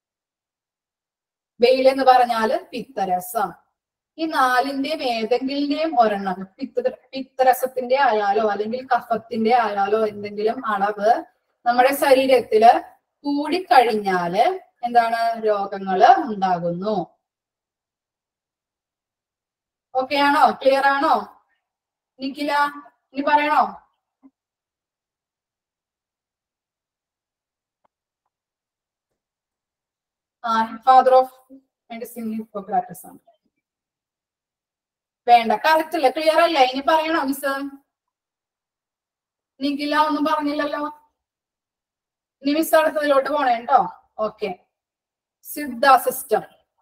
B: Bile എന്ന് പറഞ്ഞാൽ പിത്തരസം. ഈ നാലിന്റെയും ഏതെങ്കിലും ഒരെണ്ണം, പിത്തരസത്തിന്റെ ആയാലോ അല്ലെങ്കിൽ കഫത്തിന്റെ ആയാലോ എന്തെങ്കിലും അളവ് നമ്മുടെ ശരീരത്തില് കൂടിക്കഴിഞ്ഞാല് എന്താണ്? രോഗങ്ങള് ഉണ്ടാകുന്നു. ഓക്കെ ആണോ? ക്ലിയർ ആണോ? നിഖില ഇനി പറയണോ? ഫാദർ ഓഫ് മെഡിസിൻ ഹിപ്പോക്രാറ്റസ് ആണ്. വേണ്ട, കറക്റ്റ് അല്ലേ? ക്ലിയർ അല്ലേ? ഇനി പറയണോ മിസ്? നിഖില ഒന്നും പറഞ്ഞില്ലല്ലോ. ഇനി മിസ് അടുത്തതിലോട്ട് പോണേ കേട്ടോ. Okay, Siddha system.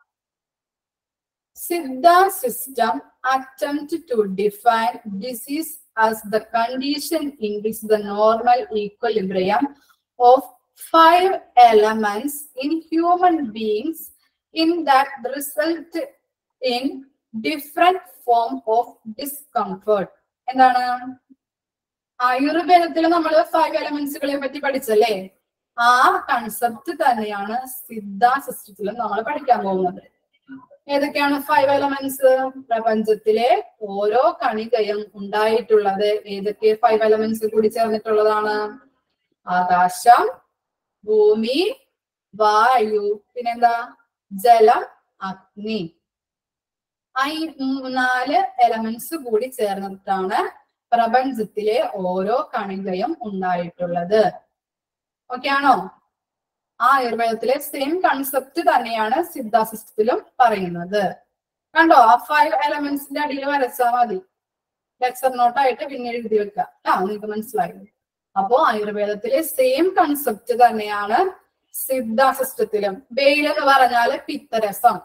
B: Siddha system attempt to define disease as the condition in which the normal equilibrium of 5 elements in human beings in that result in different form of discomfort. എന്താണ്? ആയുർവേദത്തിൽ നമ്മൾ 5 എലമെന്റ്സുകളെ പറ്റി പഠിച്ചല്ലേ? ആ കൺസെപ്റ്റ് തന്നെയാണ് സിദ്ധ സിസ്റ്റത്തിലും നമ്മൾ പഠിക്കാൻ പോകുന്നത്. ഏതൊക്കെയാണ് 5 എലമെന്റ്സ്? പ്രപഞ്ചത്തിലെ ഓരോ കണികയും ഉണ്ടായിട്ടുള്ളത് ഏതൊക്കെ 5 എലമെന്റ്സ് കൂടി ചേർന്നിട്ടുള്ളതാണ്? ആകാശം, ഭൂമി, വായു, പിന്നെന്താ? ജലം, അഗ്നി. ഈ 4 എലമെന്റ്സ് കൂടി ചേർന്നിട്ടാണ് പ്രപഞ്ചത്തിലെ ഓരോ കണികയും ഉണ്ടായിട്ടുള്ളത്. ഓക്കെ ആണോ? ആ ആയുർവേദത്തിലെ സെയിം കൺസെപ്റ്റ് തന്നെയാണ് സിദ്ധ സിസ്റ്റത്തിലും പറയുന്നത്. കണ്ടോ? ആ 5 എലമെന്റ്സിന്റെ അടിയിൽ വരച്ചാൽ മതി. ലെക്ചർ നോട്ടായിട്ട് പിന്നീട് എഴുതി വെക്കാം. നിങ്ങൾക്ക് മനസ്സിലായി. അപ്പോ ആയുർവേദത്തിലെ സെയിം കൺസെപ്റ്റ് തന്നെയാണ് സിദ്ധ സിസ്റ്റത്തിലും. ബെയിൽ എന്ന് പറഞ്ഞാല് പിത്തരസം.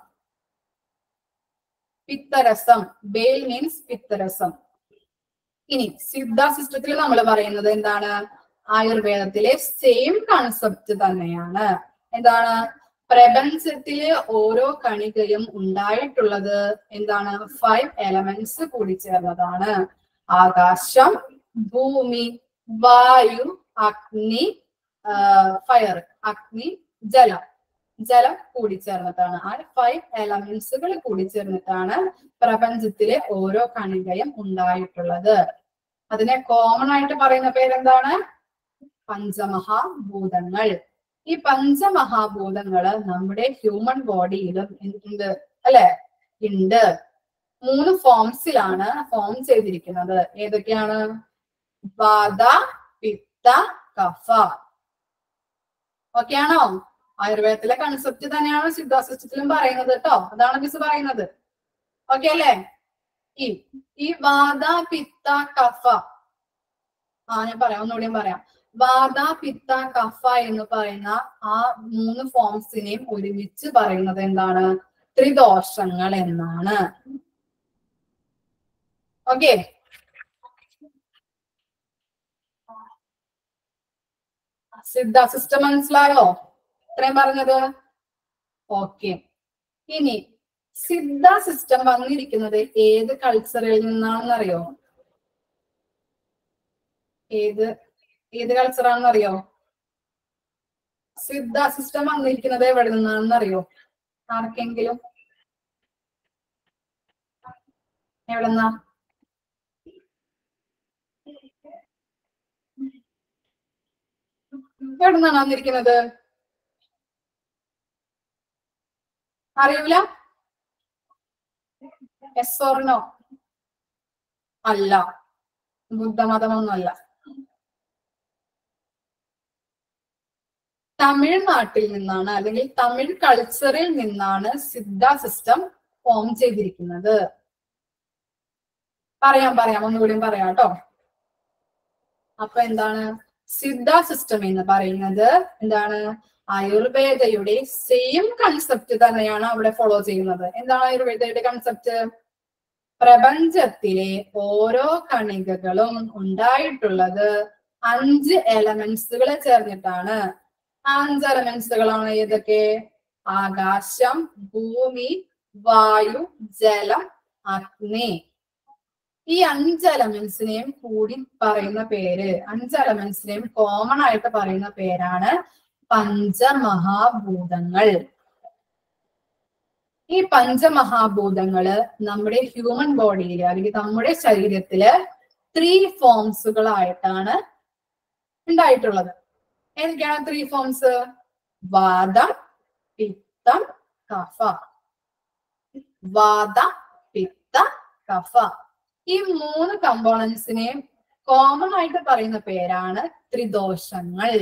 B: പിത്തരസം, ബെയിൽ മീൻസ് പിത്തരസം. ഇനി സിദ്ധ സിസ്റ്റത്തിൽ നമ്മൾ പറയുന്നത് എന്താണ്? ആയുർവേദത്തിലെ സെയിം കൺസെപ്റ്റ് തന്നെയാണ്. എന്താണ്? പ്രപഞ്ചത്തിലെ ഓരോ കണികയും ഉണ്ടായിട്ടുള്ളത് എന്താണ്? 5 എലമെന്റ്സ് കൂടി ചേർന്നതാണ്. ആകാശം, ഭൂമി, വായു, അഗ്നി, ഫയർ, അഗ്നി, ജലം. ജലം കൂടി ചേർന്നിട്ടാണ്. ആ 5 എലമെന്റ്സുകൾ കൂടി ചേർന്നിട്ടാണ് പ്രപഞ്ചത്തിലെ ഓരോ കണികയും ഉണ്ടായിട്ടുള്ളത്. അതിനെ കോമൺ ആയിട്ട് പറയുന്ന പേരെന്താണ്? പഞ്ചമഹാഭൂതങ്ങൾ. ഈ പഞ്ചമഹാഭൂതങ്ങള് നമ്മുടെ ഹ്യൂമൻ ബോഡിയിലും ഉണ്ട് അല്ലെ? ഉണ്ട്. 3 ഫോംസിലാണ് ഫോം ചെയ്തിരിക്കുന്നത്. ഏതൊക്കെയാണ്? വാത, പിത്ത, കഫ. ഓക്കെ ആണോ? ആയുർവേദത്തിലെ കൺസെപ്റ്റ് തന്നെയാണ് സിദ്ധ സിസ്റ്റത്തിലും പറയുന്നത് കേട്ടോ. അതാണ് മിസ് പറയുന്നത്. ഓക്കെ അല്ലേ? ഈ വാത, പിത്ത, കഫ. ഞാൻ പറയാം, ഒന്നുകൂടിയും പറയാം. വാത, പിത്ത, കഫ എന്ന് പറയുന്ന ആ 3 ഫോംസിനെയും ഒരുമിച്ച് പറയുന്നത് എന്താണ്? ത്രിദോഷങ്ങൾ എന്നാണ്. ഓക്കെ, സിദ്ധ സിസ്റ്റം മനസ്സിലായോ? ഇത്രയും പറഞ്ഞത് ഓക്കെ. ഇനി സിദ്ധ സിസ്റ്റം വന്നിരിക്കുന്നത് ഏത് കൾച്ചറിൽ നിന്നാണെന്നറിയോ? ഏത് കൾച്ചറാണെന്നറിയോ? സിദ്ധ സിസ്റ്റം വന്നിരിക്കുന്നത് എവിടെ നിന്നാണെന്നറിയോ? ആർക്കെങ്കിലും? എവിടെന്നാ? എവിടെ നിന്നാണ് വന്നിരിക്കുന്നത്? അറിയൂല? Yes or no? അല്ല, ബുദ്ധമതമൊന്നുമല്ല. തമിഴ്നാട്ടിൽ നിന്നാണ്, അല്ലെങ്കിൽ തമിഴ് കൾച്ചറിൽ നിന്നാണ് സിദ്ധ സിസ്റ്റം ഫോം ചെയ്തിരിക്കുന്നത്. പറയാം ഒന്നുകൂടിയും പറയാം കേട്ടോ. അപ്പൊ എന്താണ് സിദ്ധ സിസ്റ്റം എന്ന് പറയുന്നത്? എന്താണ്? ആയുർവേദയുടെ സെയിം കൺസെപ്റ്റ് തന്നെയാണ് അവിടെ ഫോളോ ചെയ്യുന്നത്. എന്താണ് ആയുർവേദയുടെ കൺസെപ്റ്റ്? പ്രപഞ്ചത്തിലെ ഓരോ കണികകളും ഉണ്ടായിട്ടുള്ളത് 5 എലമെന്റ്സുകൾ ചേർന്നിട്ടാണ്. 5 എലമെന്റ്സുകളാണ് ഏതൊക്കെ? ആകാശം, ഭൂമി, വായു, ജലം, അഗ്നി. ഈ 5 എലമെന്റ്സിനെയും കൂടി പറയുന്ന പേര്, 5 എലമെന്റ്സിനെയും കോമൺ ആയിട്ട് പറയുന്ന പേരാണ് പഞ്ചമഹാഭൂതങ്ങൾ. ഈ പഞ്ചമഹാഭൂതങ്ങള് നമ്മുടെ ഹ്യൂമൻ ബോഡിയിൽ, അല്ലെങ്കിൽ നമ്മുടെ ശരീരത്തില് 3 ഫോംസുകളായിട്ടാണ് ഉണ്ടായിട്ടുള്ളത്. ഏതൊക്കെയാണ് 3 ഫോംസ്? വാതം, പിത്തം, കഫ. വാത, പിത്ത, കഫ. ഈ 3 കമ്പോണൻസിനെയും കോമൺ ആയിട്ട് പറയുന്ന പേരാണ് ത്രിദോഷങ്ങൾ.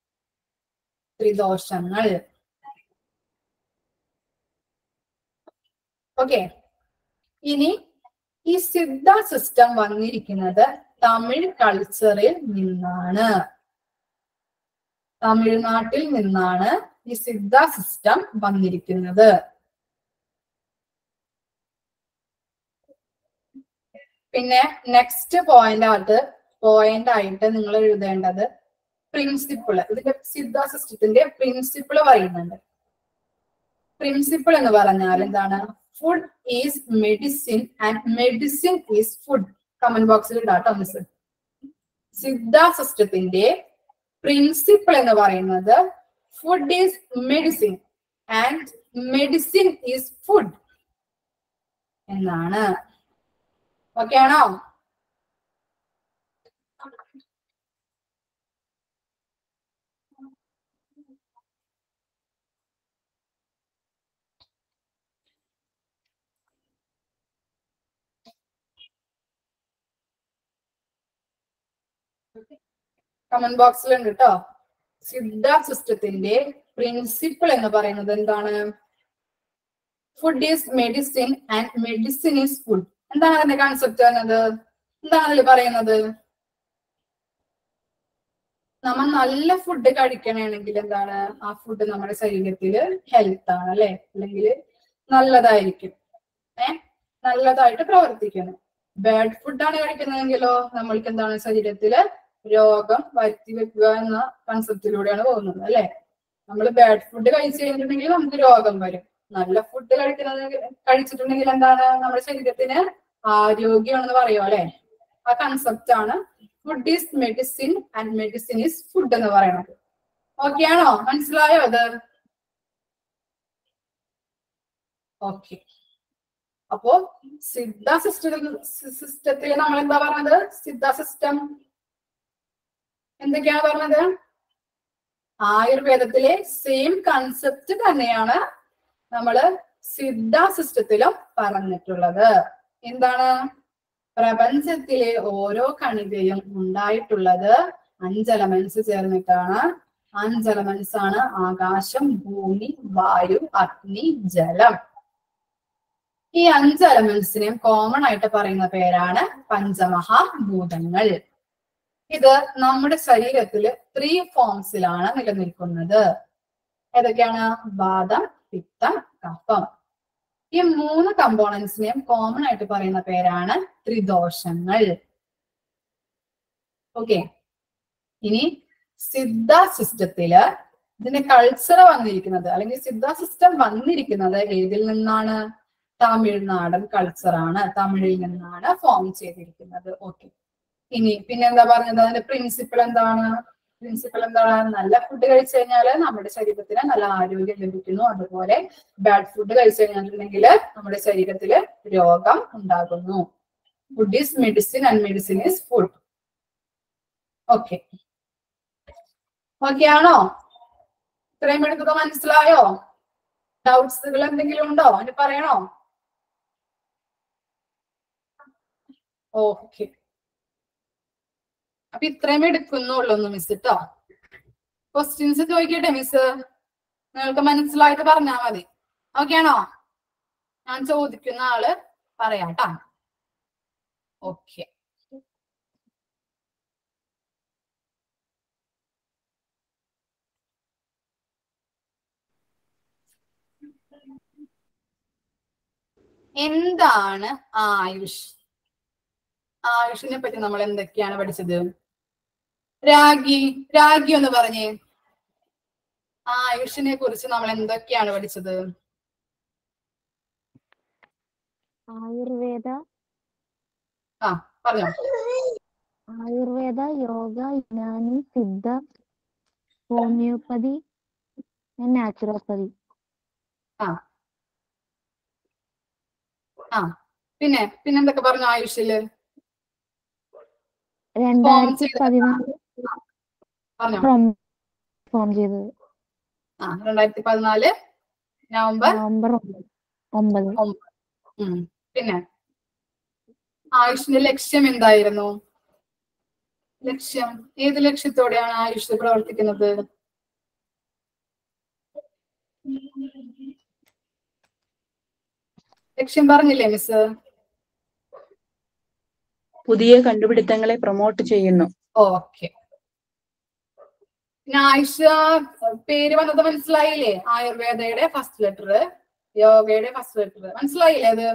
B: ഓക്കെ. ഇനി ഈ സിദ്ധ സിസ്റ്റം വന്നിരിക്കുന്നത് തമിഴ് കൾച്ചറിൽ നിന്നാണ്. തമിഴ്നാട്ടിൽ നിന്നാണ് ഈ സിദ്ധ സിസ്റ്റം വന്നിരിക്കുന്നത്. പിന്നെ നെക്സ്റ്റ് പോയിന്റ് ആയിട്ട് നിങ്ങൾ എഴുതേണ്ടത് പ്രിൻസിപ്പിൾ. ഇതിന്റെ സിദ്ധ സിസ്റ്റത്തിന്റെ പ്രിൻസിപ്പിൾ പറയുന്നുണ്ട്. പ്രിൻസിപ്പിൾ എന്ന് പറഞ്ഞാൽ എന്താണ്? Food is medicine and medicine is food. Comment ബോക്സിൽ ഇടാട്ടോ മിസ്. സിദ്ധ സിസ്റ്റത്തിന്റെ പ്രിൻസിപ്പിൾ എന്ന് പറയുന്നത് food is medicine and medicine is food എന്നാണ്. ഓക്കെ ആണോ? കമന്റ് ബോക്സിലുണ്ട് കേട്ടോ. സിദ്ധ സിസ്റ്റത്തിന്റെ പ്രിൻസിപ്പിൾ എന്ന് പറയുന്നത് എന്താണ്? Food is medicine and medicine is food. എന്താണ് അതിന്റെ കൺസെപ്റ്റ് വരുന്നത്? എന്താണ് അതിൽ പറയുന്നത്? നമ്മൾ നല്ല ഫുഡ് കഴിക്കണമെങ്കിൽ എന്താണ്? ആ ഫുഡ് നമ്മുടെ ശരീരത്തില് ഹെൽത്ത് ആണ്, അല്ലെ? അല്ലെങ്കിൽ നല്ലതായിരിക്കും, നല്ലതായിട്ട് പ്രവർത്തിക്കണം. ബാഡ് ഫുഡാണ് കഴിക്കുന്നതെങ്കിലോ നമ്മൾക്ക് എന്താണ്? ശരീരത്തില് രോഗം വരുത്തി വെക്കുക എന്ന കൺസെപ്റ്റിലൂടെയാണ് പോകുന്നത്, അല്ലെ? നമ്മൾ ബാഡ് ഫുഡ് കഴിച്ചു കഴിഞ്ഞിട്ടുണ്ടെങ്കിൽ നമുക്ക് രോഗം വരും. നല്ല ഫുഡ് കഴിച്ചിട്ടുണ്ടെങ്കിൽ എന്താണ്? നമ്മുടെ ശരീരത്തിന് ആരോഗ്യമാണെന്ന് പറയും, അല്ലെ? ആ കൺസെപ്റ്റ് ആണ് food is medicine and medicine is food എന്ന് പറയുന്നത്. ഓക്കെ ആണോ? മനസ്സിലായോ അത്? ഓക്കെ. അപ്പോ സിദ്ധ സിസ്റ്റത്തിൽ നമ്മൾ എന്താ പറഞ്ഞത്? സിദ്ധ സിസ്റ്റം എന്തൊക്കെയാണ് പറഞ്ഞത്? ആയുർവേദത്തിലെ സെയിം കൺസെപ്റ്റ് തന്നെയാണ് നമ്മള് സിദ്ധ സിസ്റ്റത്തിലും പറഞ്ഞിട്ടുള്ളത്. എന്താണ്? പ്രപഞ്ചത്തിലെ ഓരോ കണികയും ഉണ്ടായിട്ടുള്ളത് 5 എലമെന്റ്സ് ചേർന്നിട്ടാണ്. 5 എലമെന്റ്സ് ആണ് ആകാശം, ഭൂമി, വായു, അഗ്നി, ജലം. ഈ 5 എലമെന്റ്സിനെയും കോമൺ ആയിട്ട് പറയുന്ന പേരാണ് പഞ്ചമഹാഭൂതങ്ങൾ. ഇത് നമ്മുടെ ശരീരത്തില് 3 ഫോംസിലാണ് നിലനിൽക്കുന്നത്. ഏതൊക്കെയാണ്? വാതം, പിത്തം, കഫം. ഈ 3 കമ്പോണൻസിനെയും കോമൺ ആയിട്ട് പറയുന്ന പേരാണ് ത്രിദോഷങ്ങൾ. ഓക്കെ. ഇനി സിദ്ധ സിസ്റ്റത്തില് ഇതിന്റെ കൾച്ചർ വന്നിരിക്കുന്നത് അല്ലെങ്കിൽ സിദ്ധ സിസ്റ്റം വന്നിരിക്കുന്നത് ഏതിൽ നിന്നാണ്? തമിഴ്നാടൻ കൾച്ചറാണ്, തമിഴിൽ നിന്നാണ് ഫോം ചെയ്തിരിക്കുന്നത്. ഓക്കെ. ഇനി പിന്നെന്താ പറഞ്ഞത്? അതിന്റെ പ്രിൻസിപ്പിൾ എന്താണ്? പ്രിൻസിപ്പിൾ എന്താണ്? നല്ല ഫുഡ് കഴിച്ചു കഴിഞ്ഞാൽ നമ്മുടെ ശരീരത്തിന് നല്ല ആരോഗ്യം ലഭിക്കുന്നു. അതുപോലെ ബാഡ് ഫുഡ് കഴിച്ചു കഴിഞ്ഞിട്ടുണ്ടെങ്കിൽ നമ്മുടെ ശരീരത്തില് രോഗം ഉണ്ടാകുന്നു. Food is medicine and medicine is food. Okay. Okay ആണോ? ഇത്രയും എടുത്തത് മനസ്സിലായോ? ഡൗട്ട്സുകൾ എന്തെങ്കിലും ഉണ്ടോ? അതിന് പറയണോ? ഓക്കെ. അപ്പൊ ഇത്രയും എടുക്കുന്നുള്ളൂ മിസ് കേട്ടോ. ക്വസ്റ്റ്യൻസ് ചോദിക്കട്ടെ മിസ്? നിങ്ങൾക്ക് മനസ്സിലായിട്ട് പറഞ്ഞാൽ മതി. ഓക്കെ ആണോ? ഞാൻ ചോദിക്കുന്ന ആള് പറയാട്ടാ. ഓക്കെ. എന്താണ് ആയുഷ്? ആയുഷിനെ പറ്റി നമ്മൾ എന്തൊക്കെയാണ് പഠിച്ചത്? രാഗി ഒന്ന് പറഞ്ഞേ. ആയുഷിനെ കുറിച്ച് നമ്മൾ എന്തൊക്കെയാണ് പഠിച്ചത്?
L: ആയുർവേദ,
B: പറഞ്ഞോ.
L: Ayurveda, yoga, Unani, Siddha, homeopathy, naturopathy.
B: പിന്നെന്തൊക്കെ പറഞ്ഞു ആയുഷില്?
L: 2014 ഫോം ചെയ്തത്.
B: 2014 നവംബർ
L: 9.
B: പിന്നെ ആയുഷിന്റെ ലക്ഷ്യം എന്തായിരുന്നു? ലക്ഷ്യം ഏത് ലക്ഷ്യത്തോടെയാണ് ആയുഷ് പ്രവർത്തിക്കുന്നത്? ലക്ഷ്യം പറഞ്ഞില്ലേ മിസ്?
C: പുതിയ കണ്ടുപിടുത്തങ്ങളെ പ്രൊമോട്ട് ചെയ്യുന്നു.
B: ഓക്കെ. പിന്നെ ആയുഷ പേര് വന്നത് മനസ്സിലായില്ലേ? ആയുർവേദയുടെ ഫസ്റ്റ് ലെറ്റർ, യോഗയുടെ ഫസ്റ്റ് ലെറ്റർ മനസ്സിലായില്ലേ അത്?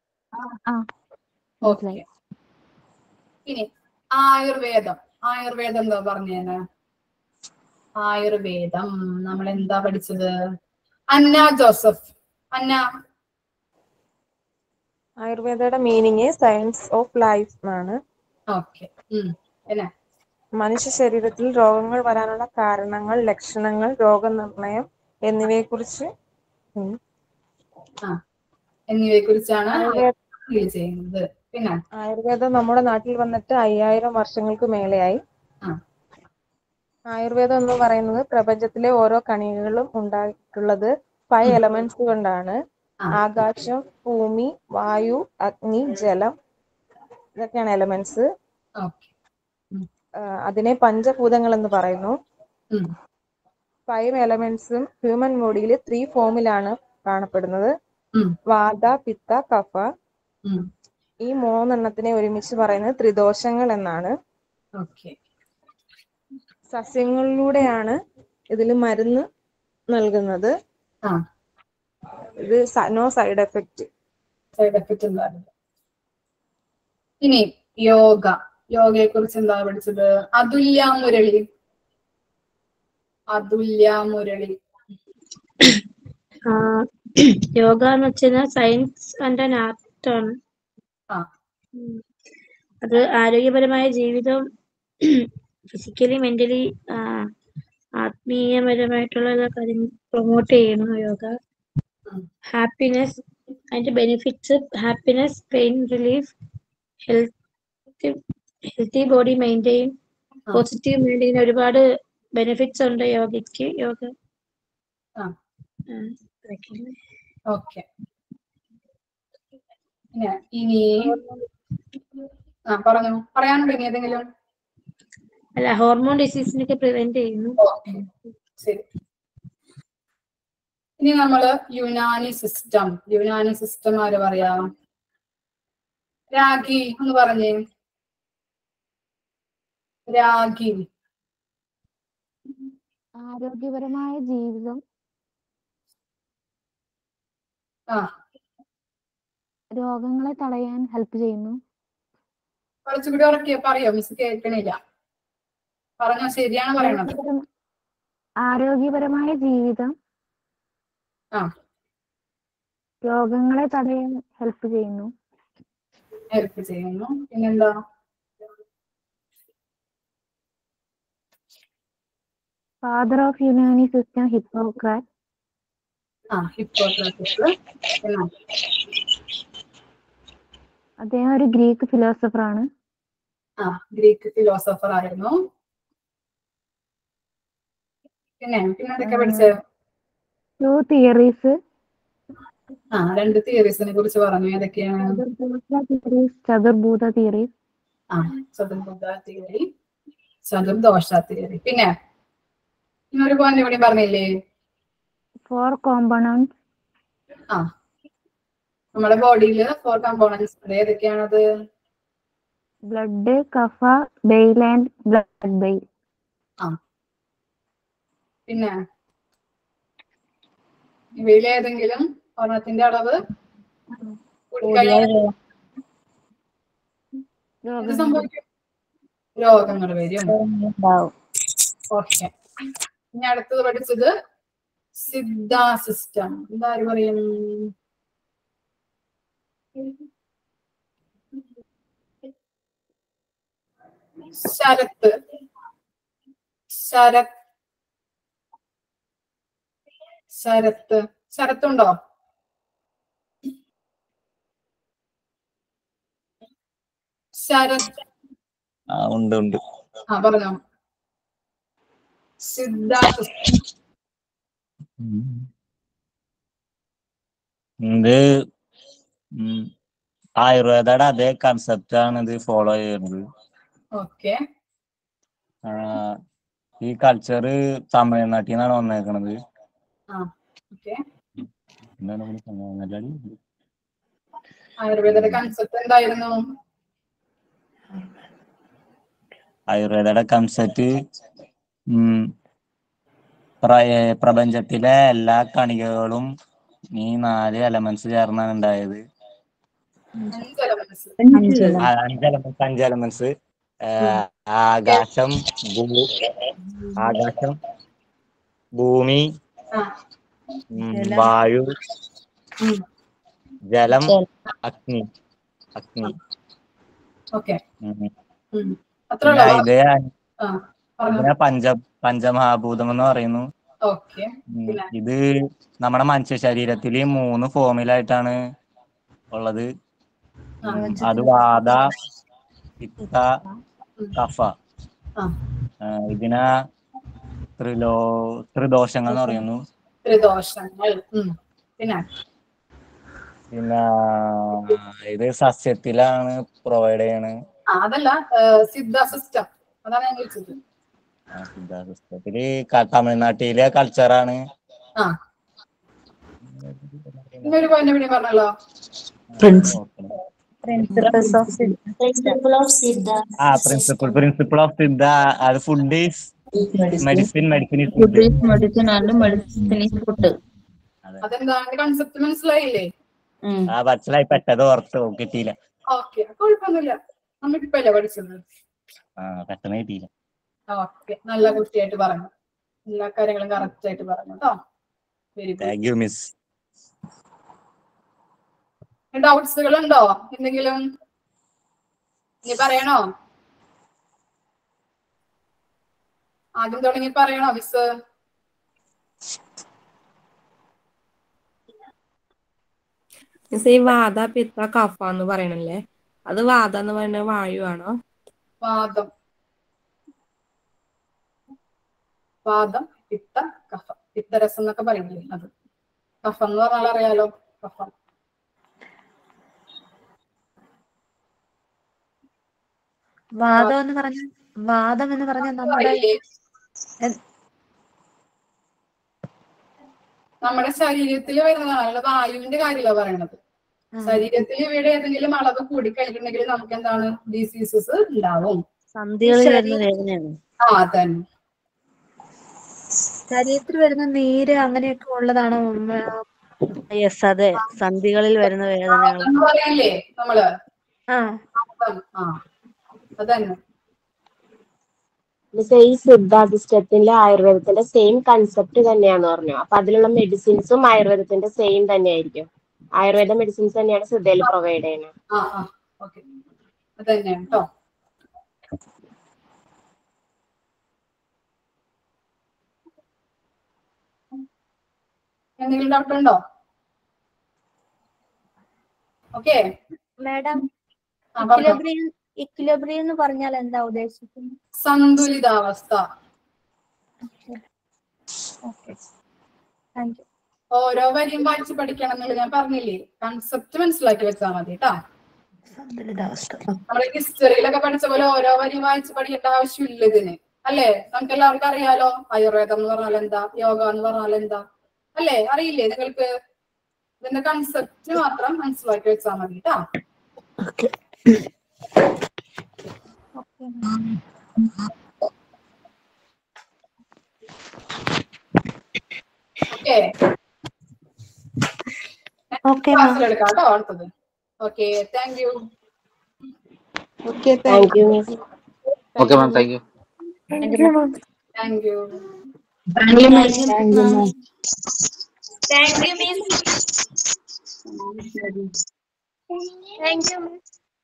B: ഓക്കെ. ഇനി ആയുർവേദം എന്താ പറഞ്ഞേന്? ആയുർവേദം നമ്മൾ എന്താ പഠിച്ചത്? അന്ന ജോസഫ്. അന്ന.
E: ആയുർവേദയുടെ മീനിങ് സയൻസ് ഓഫ് ലൈഫ് എന്നാണ്.
B: ഓക്കെ. പിന്നെ
E: മനുഷ്യ ശരീരത്തിൽ രോഗങ്ങൾ വരാനുള്ള കാരണങ്ങൾ, ലക്ഷണങ്ങൾ, രോഗനിർണയം
B: എന്നിവയെക്കുറിച്ചാണ് ചെയ്യുന്നത്. പിന്നെ
E: ആയുർവേദം നമ്മുടെ നാട്ടിൽ വന്നിട്ട് 5000 വർഷങ്ങൾക്ക് മേലെയായി. ആയുർവേദം എന്ന് പറയുന്നത് പ്രപഞ്ചത്തിലെ ഓരോ കണികകളും ഉണ്ടായിട്ടുള്ളത് 5 എലമെന്റ്സ് കൊണ്ടാണ്. ആകാശം, ഭൂമി, വായു, അഗ്നി, ജലം, ഇതൊക്കെയാണ് എലമെന്റ്സ്. അതിനെ പഞ്ചഭൂതങ്ങൾ എന്ന് പറയുന്നു. 5 എലമെന്റ്സും ഹ്യൂമൻ ബോഡിയിൽ 3 ഫോമിലാണ് കാണപ്പെടുന്നത്. വാത, പിത്ത, കഫ. ഈ 3 എണ്ണത്തിനെ ഒരുമിച്ച് പറയുന്നത് ത്രിദോഷങ്ങൾ എന്നാണ്. സസ്യങ്ങളിലൂടെയാണ് ഇതിൽ മരുന്ന് നൽകുന്നത്. ഇത് നോ സൈഡ് എഫക്റ്റ്.
B: ഇനി യോഗയെ കുറിച്ച് എന്താ പഠിച്ചത്? അതുല്യ മുരളി.
C: യോഗ എന്ന് വെച്ചാൽ സയൻസ് ആൻഡ് ആൻ ആർട്ട് ആണ്. അത് ആരോഗ്യപരമായ ജീവിതം ഫിസിക്കലി, മെന്റലി, ആത്മീയപരമായിട്ടുള്ള കാര്യം പ്രൊമോട്ട് ചെയ്യുന്നു യോഗ. ഹാപ്പിനെസ്, അതിന്റെ benefits: happiness, pain relief, healthy body maintain, positive mind. ഇങ്ങനെ ഒരുപാട് ബെനിഫിറ്റ്സ് ഉണ്ട് യോഗയ്ക്ക്. Yoga
B: okay. ഇനി പറയാനുണ്ടോ ഇനി ഏതെങ്കിലും?
C: അല്ല, ഹോർമോൺ ഡിസീസിനൊക്കെ പ്രിവെന്റ് ചെയ്യുന്നു.
B: ശരി. ഇനി നമ്മള് യുനാനി സിസ്റ്റം ആര് പറയാം? രാഗി എന്ന് പറഞ്ഞേ. രാഗി.
L: ആരോഗ്യപരമായ ജീവിതം, രോഗങ്ങളെ തടയാൻ ഹെൽപ്പ് ചെയ്യുന്നു.
B: കുറച്ചുകൂടി ഉറക്കെ പറയോ? മിസ് കേൾക്കണില്ല. പറഞ്ഞോ, ശരിയാണ് പറയണത്.
L: ആരോഗ്യപരമായ ജീവിതം
B: ആ,
L: രോഗങ്ങളെ തടയാൻ ഹെൽപ്പ് ചെയ്യുന്നു.
B: ഹെൽപ്പ് ചെയ്യുന്നു. പിന്നെന്താ?
L: ഫാദർ ഓഫ് യുനാനി സിസ്റ്റം ഹിപ്പോക്രാറ്റ്.
B: ഹിപ്പോക്രാറ്റസ്. പിന്നെ
L: അദ്ദേഹം ഒരു ഗ്രീക്ക് ഫിലോസഫർ ആണ്.
B: ഗ്രീക്ക് ഫിലോസഫർ ആയിരുന്നു. പിന്നെ എന്തൊക്കെ പഠിച്ചത്?
L: 2 തിയറീസ്.
B: 2 തിയറീസിനെ കുറിച്ച് പറഞ്ഞു. ഏതൊക്കെയാണ്?
L: ചതുർഭൂത തിയറീസ്.
B: ചതുർഭുജ തിയറി, ചതുർദോഷ തിയറി. പിന്നെ ഒരു പോയിന്റ് കൂടി പറഞ്ഞില്ലേ?
L: 4 കോമ്പണൻസ്.
B: നമ്മുടെ ബോഡിയിൽ 4 കമ്പോണൻസ്. ഏതൊക്കെയാണത്?
L: ബ്ലഡ്, കഫ, ബെയിൽ ആൻഡ് ബ്ലഡ് ബെയിൽ.
B: പിന്നെ ഇവയിൽ ഏതെങ്കിലും ഒരെണ്ണത്തിന്റെ അളവ് എന്ത് സംഭവിക്കും? രോഗങ്ങൾ വരും. ഓക്കെ. ഇനി അടുത്തത് പഠിച്ചത് സിദ്ധ സിസ്റ്റം. എന്താര് പറയും? ശരത്ത്. ശരത്തുണ്ടോ? ശരത്.
M: ഉണ്ട്.
B: പറഞ്ഞോ. സിദ്ധ സിസ്റ്റം.
M: ഇത് ആയുർവേദയുടെ അതേ കൺസെപ്റ്റ് ആണ് ഇത് ഫോളോ ചെയ്യുന്നത്.
B: ഓക്കെ.
M: ഈ കൾച്ചർ തമിഴ്നാട്ടിൽ നിന്നാണ് വന്നേക്കണത്.
B: ആയുർവേദയുടെ കൺസെപ്റ്റ് എന്തായിരുന്നു?
M: ആയുർവേദയുടെ കൺസെപ്റ്റ് പ്രപഞ്ചത്തിലെ എല്ലാ കണികകളും ഈ 4 എലമെന്റ്സ് ചേർന്നാണ് ഉണ്ടായത്. 5 എലമെന്റ്സ്. ആകാശം, ഭൂമി, വായു, ജലം, അഗ്നി. ഇതിനെ പഞ്ചമഹാഭൂതം എന്ന് പറയുന്നു. ഇത് നമ്മുടെ മനുഷ്യ ശരീരത്തിൽ 3 ഫോമിലായിട്ടാണ് ഉള്ളത്. അത് വാത, പിത്ത, കഫ. ഇതിനെ ത്രിദോഷങ്ങൾ എന്ന് പറയുന്നു. പിന്നെ ഇത് സസ്യത്തിലാണ് പ്രൊവൈഡ് ചെയ്യണത്.
B: അതല്ല, സിദ്ധ സിസ്റ്റം. അതാണ് ഞാൻ ചോദിച്ചത്.
M: സിദ്ധ സിസ്റ്റത്തില് തമിഴ്നാട്ടിലെ കൾച്ചറാണ്.
B: ഇന്നൊരു പോയിന്റ് കൂടി പറഞ്ഞല്ലോ.
M: Principle of Siddha. അത് food is medicine, medicine is food.
B: അതെന്താണ് കൺസെപ്റ്റ്? മനസ്സിലായില്ലേ?
M: മനസ്സിലായി. പെട്ടത് ഓർത്ത് കിട്ടിയില്ല.
B: ഓക്കെ, കുഴപ്പമൊന്നുമില്ല. നമ്മളിപ്പല്ലേ പഠിച്ചത്.
M: പെട്ടെന്ന് കിട്ടിയില്ല.
B: ഓക്കെ, നല്ല കുട്ടിയായിട്ട് പറഞ്ഞു. എല്ലാ കാര്യങ്ങളും കറക്റ്റ് ആയിട്ട് പറഞ്ഞു കേട്ടോ. Very good.
M: Thank you miss.
B: ഡൗട്ട്സുകൾ ഉണ്ടോ? എന്തെങ്കിലും ഇനി പറയണോ? ആദ്യം തുടങ്ങി പറയണോ മിസ്?
E: ഈ വാത, പിത്ത, കഫ എന്ന് പറയണല്ലേ, അത് വാത എന്ന് പറയുന്നത് വായു ആണോ?
B: വാദം, പിത്ത, കഫ. പിത്തരസം എന്നൊക്കെ പറയുന്നില്ലേ, അത്. കഫം എന്ന് പറഞ്ഞാൽ അറിയാലോ. കഫം.
N: വാദം എന്ന് പറഞ്ഞ
B: നമ്മുടെ ശരീരത്തിൽ വരുന്നതാണ്. വായുവിന്റെ കാര്യമല്ല പറയണത്. ശരീരത്തിൽ ഇവിടെ ഏതെങ്കിലും അളവ് കൂടി കഴിഞ്ഞിട്ടുണ്ടെങ്കിൽ നമുക്ക് എന്താണ് ഡിസീസസ് ഉണ്ടാവും. തന്നെ
N: ശരീരത്തിൽ വരുന്ന നീര് അങ്ങനെയൊക്കെ ഉള്ളതാണോ? യെസ്, അതെ. സന്ധികളിൽ വരുന്ന വേദനകൾ
B: പറയില്ലേ നമ്മള്. അതന്നെ.
O: ഈ സിദ്ധ സിസ്റ്റത്തിന്റെ ആയുർവേദത്തിന്റെ സെയിം കൺസെപ്റ്റ് തന്നെയാന്ന് പറഞ്ഞു. അപ്പൊ അതിലുള്ള മെഡിസിൻസും ആയുർവേദത്തിന്റെ സെയിം തന്നെയായിരിക്കും. ആയുർവേദ മെഡിസിൻസ് തന്നെയാണ് സിദ്ധയിൽ പ്രൊവൈഡ് ചെയ്യുന്നത്.
B: അതന്നെയാണ് കേട്ടോ. എന്തെങ്കിലും ഡൗട്ട് ഉണ്ടോ? ഓക്കെ
P: മാഡം, ഇക്വിലിബ്രിയം എന്ന് പറഞ്ഞാൽ എന്താ ഉദ്ദേശിക്കുന്നത്?
B: സന്തുലിതാവസ്ഥ. ഓരോ വരിയും വായിച്ച് പഠിക്കണം എന്നുള്ളത് ഞാൻ പറഞ്ഞില്ലേ, കൺസെപ്റ്റ് മനസ്സിലാക്കി വെച്ചാൽ മതി കേട്ടാ. നമ്മള് ഹിസ്റ്ററിയിലൊക്കെ പഠിച്ച പോലെ ഓരോ വരിയും വായിച്ച് പഠിക്കേണ്ട ആവശ്യമില്ല ഇതിന്, അല്ലേ? നമുക്ക് എല്ലാവർക്കും അറിയാലോ ആയുർവേദം എന്ന് പറഞ്ഞാൽ എന്താ, യോഗ എന്ന് പറഞ്ഞാൽ എന്താ, അല്ലേ? അറിയില്ലേ നിങ്ങൾക്ക്? ഇതിന്റെ കൺസെപ്റ്റ് മാത്രം മനസ്സിലാക്കി വെച്ചാൽ മതി കേട്ടാ. ക്ലാസ്സിലെടുക്കാം കേട്ടോ അടുത്തത്. Okay, thank you.
O: Okay, thank you.
D: Okay ma'am, thank you.
B: Thank you.
Q: Thank you,
B: Miss.
Q: Thank you, ma'am.
P: Thank you, Miss. Thank you, Miss.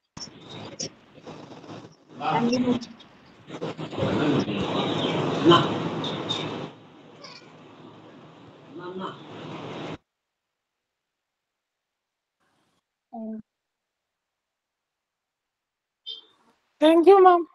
Q: Thank you, Miss.
P: Thank you, ma'am.